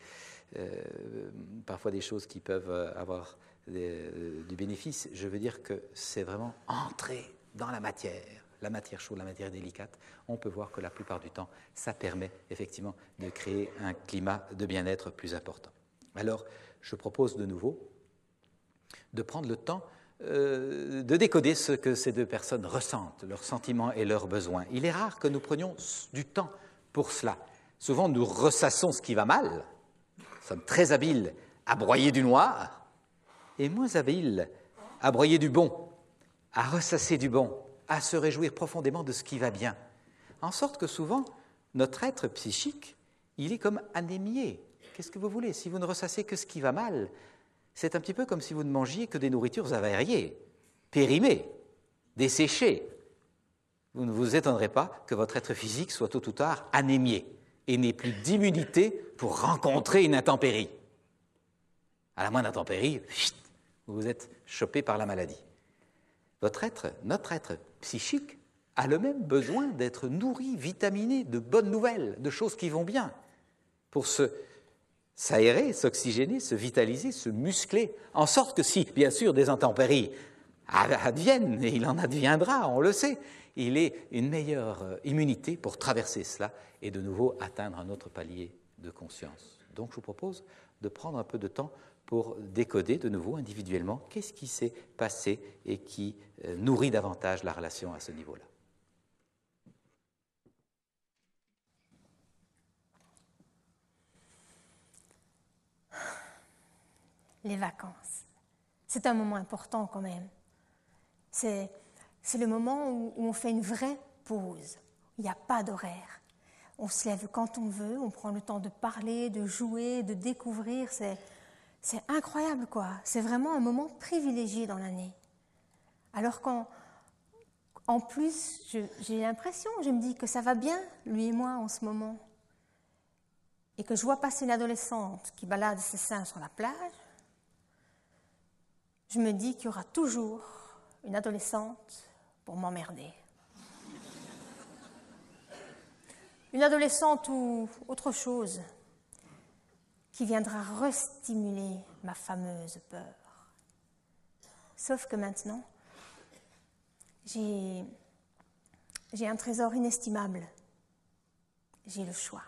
parfois des choses qui peuvent avoir du bénéfice. Je veux dire que c'est vraiment entrer dans la matière chaude, la matière délicate. On peut voir que la plupart du temps, ça permet effectivement de créer un climat de bien-être plus important. Alors, je propose de nouveau de prendre le temps de décoder ce que ces deux personnes ressentent, leurs sentiments et leurs besoins. Il est rare que nous prenions du temps pour cela. Souvent, nous ressassons ce qui va mal. Nous sommes très habiles à broyer du noir et moins habiles à broyer du bon, à ressasser du bon, à se réjouir profondément de ce qui va bien. En sorte que souvent, notre être psychique, il est comme anémié. Qu'est-ce que vous voulez? Si vous ne ressassez que ce qui va mal, c'est un petit peu comme si vous ne mangiez que des nourritures avariées, périmées, desséchées. Vous ne vous étonnerez pas que votre être physique soit tôt ou tard anémié et n'ait plus d'immunité pour rencontrer une intempérie. À la moindre intempérie, vous êtes chopé par la maladie. Notre être psychique a le même besoin d'être nourri, vitaminé de bonnes nouvelles, de choses qui vont bien, pour s'aérer, s'oxygéner, se vitaliser, se muscler, en sorte que si, bien sûr, des intempéries adviennent, et il en adviendra, on le sait, il ait une meilleure immunité pour traverser cela et de nouveau atteindre un autre palier de conscience. Donc je vous propose de prendre un peu de temps pour décoder de nouveau individuellement qu'est-ce qui s'est passé et qui nourrit davantage la relation à ce niveau-là. Les vacances. C'est un moment important quand même. C'est le moment où on fait une vraie pause. Il n'y a pas d'horaire. On se lève quand on veut, on prend le temps de parler, de jouer, de découvrir. C'est incroyable, quoi. C'est vraiment un moment privilégié dans l'année. Alors qu'en plus, j'ai l'impression, je me dis que ça va bien, lui et moi, en ce moment. Et que je vois passer une adolescente qui balade ses seins sur la plage, je me dis qu'il y aura toujours une adolescente pour m'emmerder. Une adolescente ou autre chose qui viendra restimuler ma fameuse peur. Sauf que maintenant, j'ai un trésor inestimable. J'ai le choix.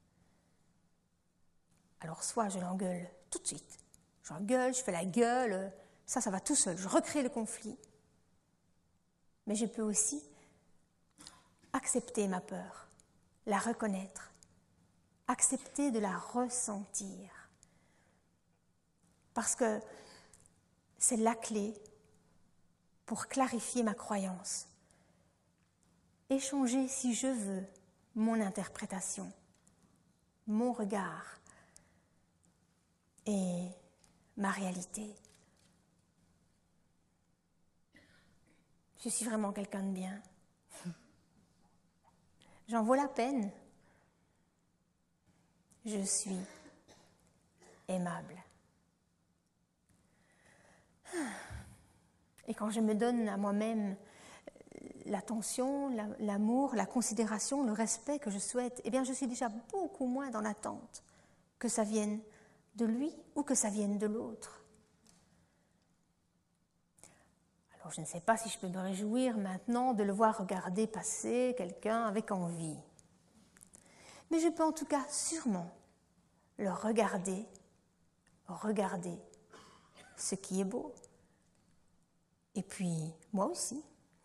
Alors soit je l'engueule tout de suite. J'engueule, je fais la gueule, ça va tout seul. Je recrée le conflit. Mais je peux aussi accepter ma peur, la reconnaître, accepter de la ressentir. Parce que c'est la clé pour clarifier ma croyance. Échanger, si je veux, mon interprétation, mon regard et ma réalité. Je suis vraiment quelqu'un de bien. J'en vaux la peine. Je suis aimable. Et quand je me donne à moi-même l'attention, l'amour, la considération, le respect que je souhaite, eh bien je suis déjà beaucoup moins dans l'attente que ça vienne de lui ou que ça vienne de l'autre. Alors je ne sais pas si je peux me réjouir maintenant de le voir regarder passer quelqu'un avec envie. Mais je peux en tout cas sûrement le regarder ce qui est beau. Et puis, moi aussi,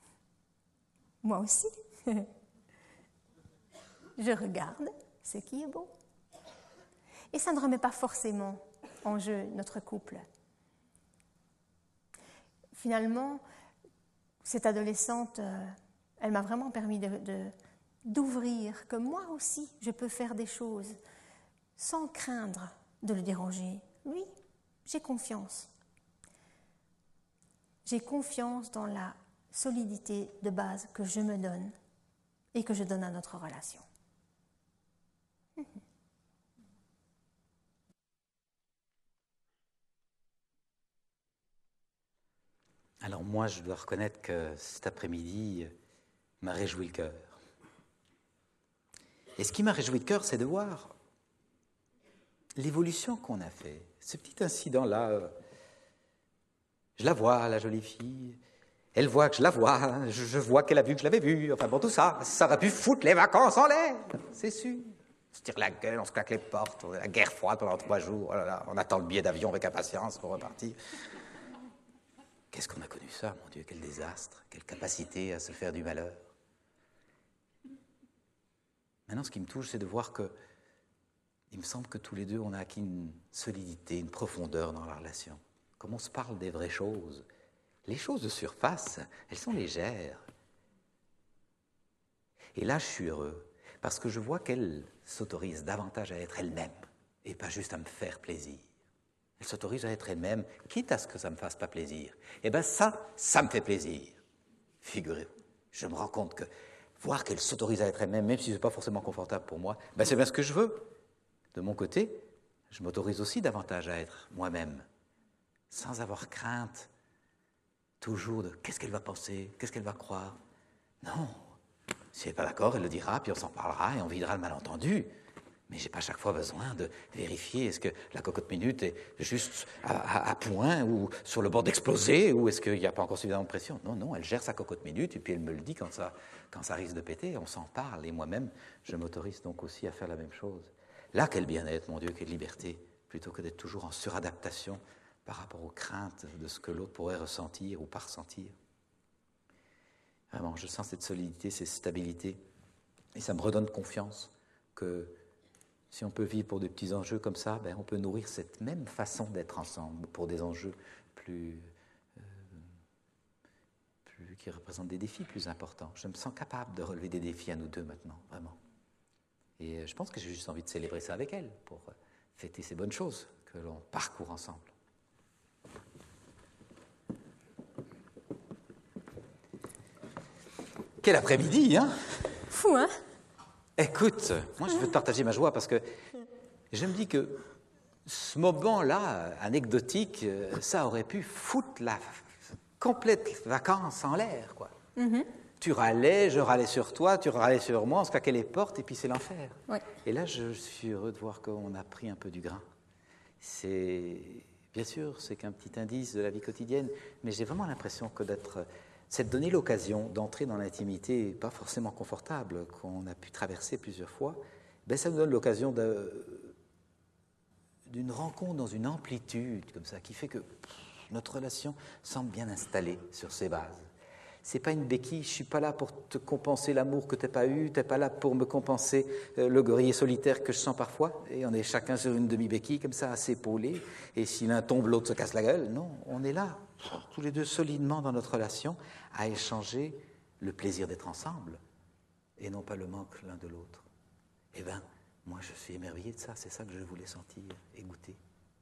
je regarde ce qui est beau. Et ça ne remet pas forcément en jeu notre couple. Finalement, cette adolescente, elle m'a vraiment permis d'ouvrir que moi aussi, je peux faire des choses sans craindre de le déranger. Oui, j'ai confiance. J'ai confiance dans la solidité de base que je me donne et que je donne à notre relation. Alors moi, je dois reconnaître que cet après-midi m'a réjoui le cœur. Et ce qui m'a réjoui le cœur, c'est de voir l'évolution qu'on a fait. Ce petit incident-là, je la vois, la jolie fille. Elle voit que je la vois. Je vois qu'elle a vu que je l'avais vue. Enfin bon, tout ça, ça aurait pu foutre les vacances en l'air, c'est sûr. On se tire la gueule, on se claque les portes, la guerre froide pendant 3 jours. Oh là là, on attend le billet d'avion avec impatience pour repartir. Qu'est-ce qu'on a connu ça, mon Dieu, quel désastre, quelle capacité à se faire du malheur. Maintenant, ce qui me touche, c'est de voir que, il me semble que tous les deux, on a acquis une solidité, une profondeur dans la relation. Comme on se parle des vraies choses. Les choses de surface, elles sont légères. Et là, je suis heureux, parce que je vois qu'elle s'autorise davantage à être elle-même, et pas juste à me faire plaisir. Elle s'autorise à être elle-même, quitte à ce que ça ne me fasse pas plaisir. Eh bien ça me fait plaisir. Figurez-vous, je me rends compte que voir qu'elle s'autorise à être elle-même, même si ce n'est pas forcément confortable pour moi, ben c'est bien ce que je veux. De mon côté, je m'autorise aussi davantage à être moi-même, sans avoir crainte toujours de qu'est-ce qu'elle va penser, qu'est-ce qu'elle va croire. Non, si elle n'est pas d'accord, elle le dira, puis on s'en parlera et on videra le malentendu. Mais je n'ai pas chaque fois besoin de vérifier est-ce que la cocotte minute est juste à point ou sur le bord d'exploser ou est-ce qu'il n'y a pas encore suffisamment de pression. Non, elle gère sa cocotte minute et puis elle me le dit quand ça risque de péter. On s'en parle et moi-même, je m'autorise donc aussi à faire la même chose. Là, quel bien-être, mon Dieu, quelle liberté, plutôt que d'être toujours en suradaptation par rapport aux craintes de ce que l'autre pourrait ressentir ou pas ressentir. Vraiment, je sens cette solidité, cette stabilité et ça me redonne confiance que si on peut vivre pour des petits enjeux comme ça, ben on peut nourrir cette même façon d'être ensemble pour des enjeux qui représente des défis plus importants. Je me sens capable de relever des défis à nous deux maintenant, vraiment. Et je pense que j'ai juste envie de célébrer ça avec elle, pour fêter ces bonnes choses que l'on parcourt ensemble. Quel après-midi, hein? Fou, hein? Écoute, moi je veux te partager ma joie parce que je me dis que ce moment-là, anecdotique, ça aurait pu foutre la complète vacance en l'air, quoi. Mm-hmm. Tu râlais, je râlais sur toi, tu râlais sur moi, on se claquait les portes et puis c'est l'enfer. Ouais. Et là, je suis heureux de voir qu'on a pris un peu du grain. Bien sûr, c'est qu'un petit indice de la vie quotidienne, mais j'ai vraiment l'impression que c'est de donner l'occasion d'entrer dans l'intimité, pas forcément confortable, qu'on a pu traverser plusieurs fois, ça nous donne l'occasion d'une rencontre dans une amplitude comme ça, qui fait que notre relation semble bien installée sur ses bases. C'est pas une béquille, je suis pas là pour te compenser l'amour que tu n'as pas eu, tu n'es pas là pour me compenser le gorille solitaire que je sens parfois, et on est chacun sur une demi-béquille comme ça, à s'épauler, et si l'un tombe, l'autre se casse la gueule. Non, on est là, tous les deux solidement dans notre relation, à échanger le plaisir d'être ensemble, et non pas le manque l'un de l'autre. Eh bien, moi je suis émerveillé de ça, c'est ça que je voulais sentir et goûter.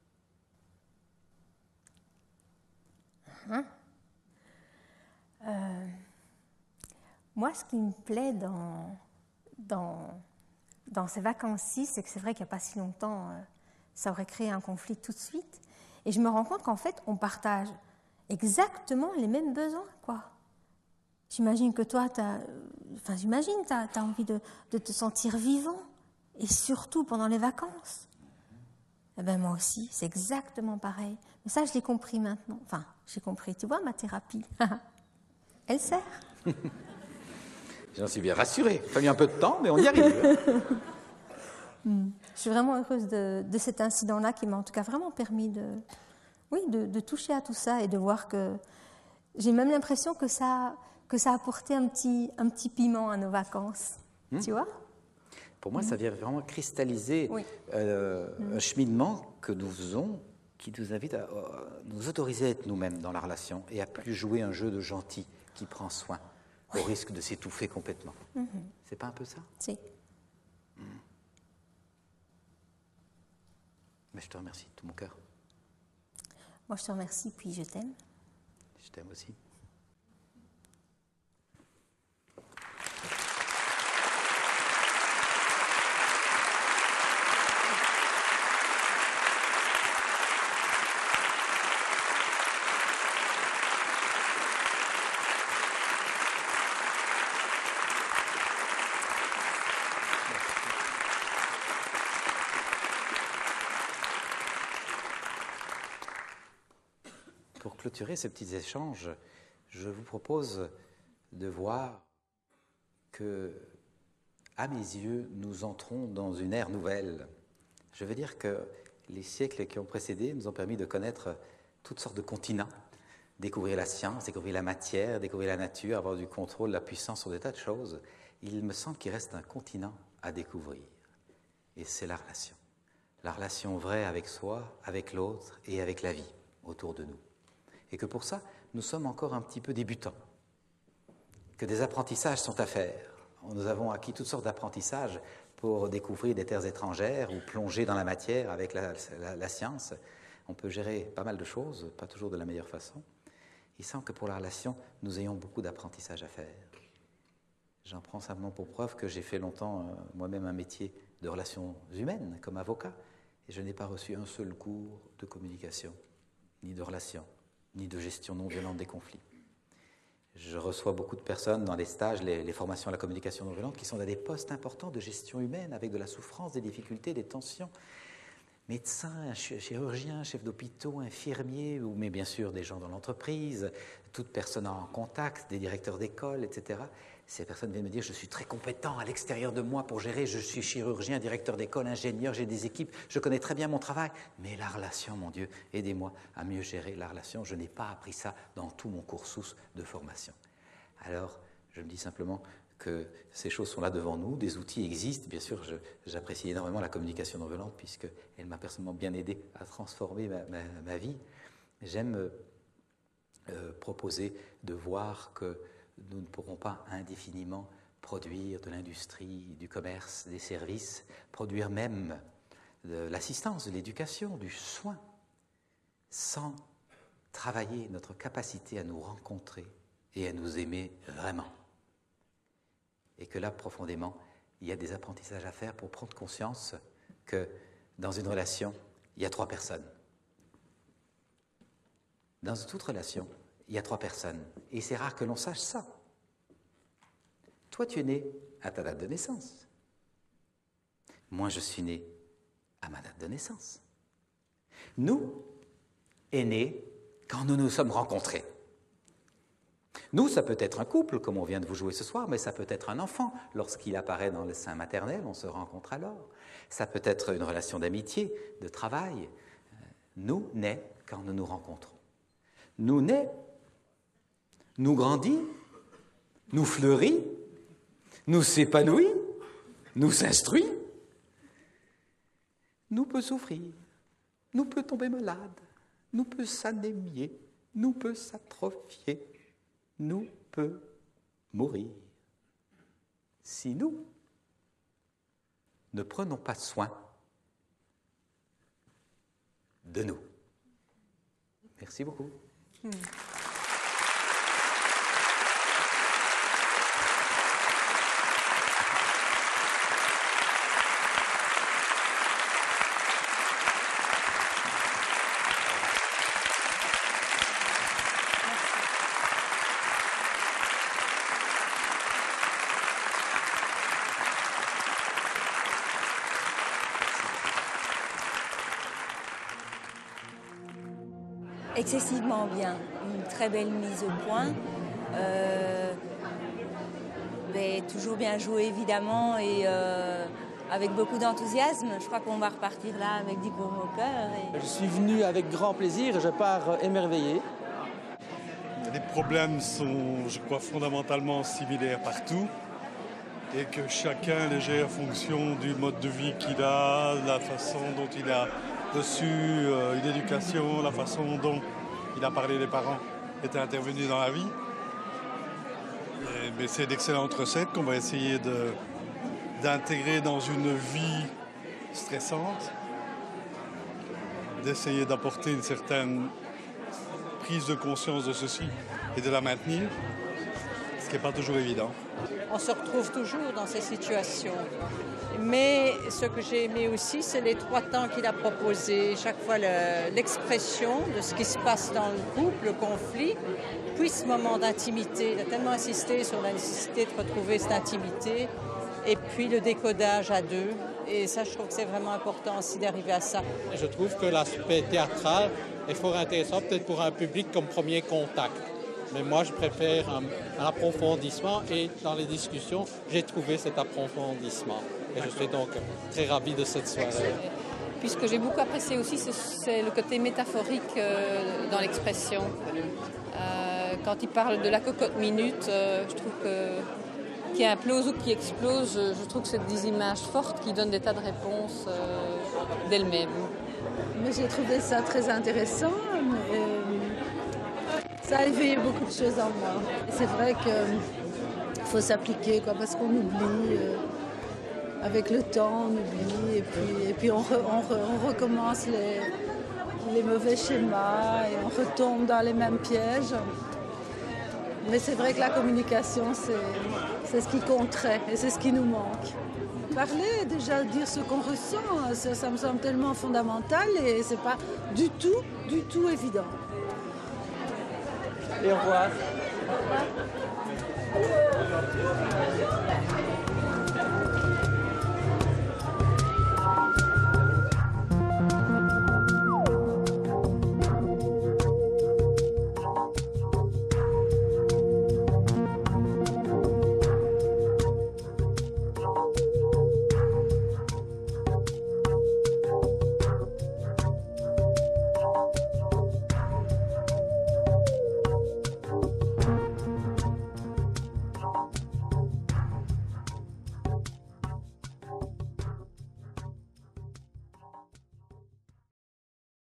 Moi, ce qui me plaît dans ces vacances-ci, c'est que c'est vrai qu'il n'y a pas si longtemps, ça aurait créé un conflit tout de suite. Et je me rends compte qu'en fait, on partage exactement les mêmes besoins, quoi. J'imagine que toi, t'as envie de te sentir vivant, et surtout pendant les vacances. Eh bien, moi aussi, c'est exactement pareil. Mais ça, je l'ai compris maintenant. Enfin, j'ai compris, tu vois, ma thérapie. Elle sert. J'en suis bien rassuré. Il a fallu un peu de temps, mais on y arrive. Je suis vraiment heureuse de cet incident-là qui m'a en tout cas vraiment permis de toucher à tout ça et de voir que j'ai même l'impression que ça a apporté un petit piment à nos vacances. Tu vois? Pour moi, ça vient vraiment cristalliser un cheminement que nous faisons qui nous invite à nous autoriser à être nous-mêmes dans la relation et à plus jouer un jeu de gentil qui prend soin au risque de s'étouffer complètement. C'est pas un peu ça? Si. Mais je te remercie de tout mon cœur. Moi, je te remercie, puis je t'aime. Je t'aime aussi. Pour clôturer ces petits échanges, je vous propose de voir que, à mes yeux, nous entrons dans une ère nouvelle. Je veux dire que les siècles qui ont précédé nous ont permis de connaître toutes sortes de continents, découvrir la science, découvrir la matière, découvrir la nature, avoir du contrôle, de la puissance sur des tas de choses. Il me semble qu'il reste un continent à découvrir, et c'est la relation. La relation vraie avec soi, avec l'autre et avec la vie autour de nous. Et que pour ça, nous sommes encore un petit peu débutants, que des apprentissages sont à faire. Nous avons acquis toutes sortes d'apprentissages pour découvrir des terres étrangères ou plonger dans la matière avec la science. On peut gérer pas mal de choses, pas toujours de la meilleure façon. Il semble que pour la relation, nous ayons beaucoup d'apprentissages à faire. J'en prends simplement pour preuve que j'ai fait longtemps moi-même un métier de relations humaines comme avocat, et je n'ai pas reçu un seul cours de communication, ni de relations, ni de gestion non violente des conflits. Je reçois beaucoup de personnes dans les stages, les formations à la communication non violente, qui sont à des postes importants de gestion humaine, avec de la souffrance, des difficultés, des tensions. Médecins, chirurgiens, chefs d'hôpitaux, infirmiers, mais bien sûr des gens dans l'entreprise, toute personne en contact, des directeurs d'école, etc. Ces personnes viennent me dire « je suis très compétent à l'extérieur de moi pour gérer, je suis chirurgien, directeur d'école, ingénieur, j'ai des équipes, je connais très bien mon travail, mais la relation, mon Dieu, aidez-moi à mieux gérer la relation, je n'ai pas appris ça dans tout mon cursus de formation. » Alors, je me dis simplement que ces choses sont là devant nous, des outils existent. Bien sûr, j'apprécie énormément la communication non violente puisqu'elle m'a personnellement bien aidé à transformer ma vie. J'aime proposer de voir que nous ne pourrons pas indéfiniment produire de l'industrie, du commerce, des services, produire même de l'assistance, de l'éducation, du soin, sans travailler notre capacité à nous rencontrer et à nous aimer vraiment. Et que là, profondément, il y a des apprentissages à faire pour prendre conscience que dans une relation, il y a 3 personnes. Dans toute relation, il y a 3 personnes. Et c'est rare que l'on sache ça. Toi, tu es né à ta date de naissance. Moi, je suis né à ma date de naissance. Nous, aînés, quand nous nous sommes rencontrés. Nous, ça peut être un couple, comme on vient de vous jouer ce soir, mais ça peut être un enfant. Lorsqu'il apparaît dans le sein maternel, on se rencontre alors. Ça peut être une relation d'amitié, de travail. Nous naît quand nous nous rencontrons. Nous naît, nous grandit, nous fleurit, nous s'épanouit, nous s'instruit, nous peut souffrir, nous peut tomber malade, nous peut s'anémier, nous peut s'atrophier, nous peut mourir. Si nous ne prenons pas soin de nous. Merci beaucoup. Excessivement bien, une très belle mise au point, toujours bien joué évidemment et avec beaucoup d'enthousiasme. Je crois qu'on va repartir là avec du baume au cœur. Je suis venu avec grand plaisir et je pars émerveillé. Les problèmes sont, je crois, fondamentalement similaires partout et que chacun les gère en fonction du mode de vie qu'il a, la façon dont il a reçu une éducation, la façon dont il a parlé les parents étaient intervenus dans la vie. Mais c'est d'excellentes recettes qu'on va essayer d'intégrer dans une vie stressante, d'essayer d'apporter une certaine prise de conscience de ceci et de la maintenir, ce qui n'est pas toujours évident. On se retrouve toujours dans ces situations. Mais ce que j'ai aimé aussi, c'est les 3 temps qu'il a proposés. Chaque fois, l'expression de ce qui se passe dans le couple, le conflit, puis ce moment d'intimité. Il a tellement insisté sur la nécessité de retrouver cette intimité. Et puis le décodage à 2. Et ça, je trouve que c'est vraiment important aussi d'arriver à ça. Je trouve que l'aspect théâtral est fort intéressant, peut-être pour un public comme premier contact. Mais moi, je préfère un approfondissement et dans les discussions, j'ai trouvé cet approfondissement. Et je suis donc très ravi de cette soirée. Puis ce que j'ai beaucoup apprécié aussi, c'est le côté métaphorique dans l'expression. Quand il parle de la cocotte minute, je trouve qu'il implose ou qui explose, je trouve que c'est des images fortes qui donnent des tas de réponses d'elles-mêmes. Mais j'ai trouvé ça très intéressant. Ça a éveillé beaucoup de choses en moi. C'est vrai qu'il faut s'appliquer, parce qu'on oublie. Avec le temps, on oublie. Et puis on recommence les mauvais schémas et on retombe dans les mêmes pièges. Mais c'est vrai que la communication, c'est ce qui compterait et c'est ce qui nous manque. Parler, déjà dire ce qu'on ressent, ça me semble tellement fondamental et c'est pas du tout évident. Et au revoir. Au revoir.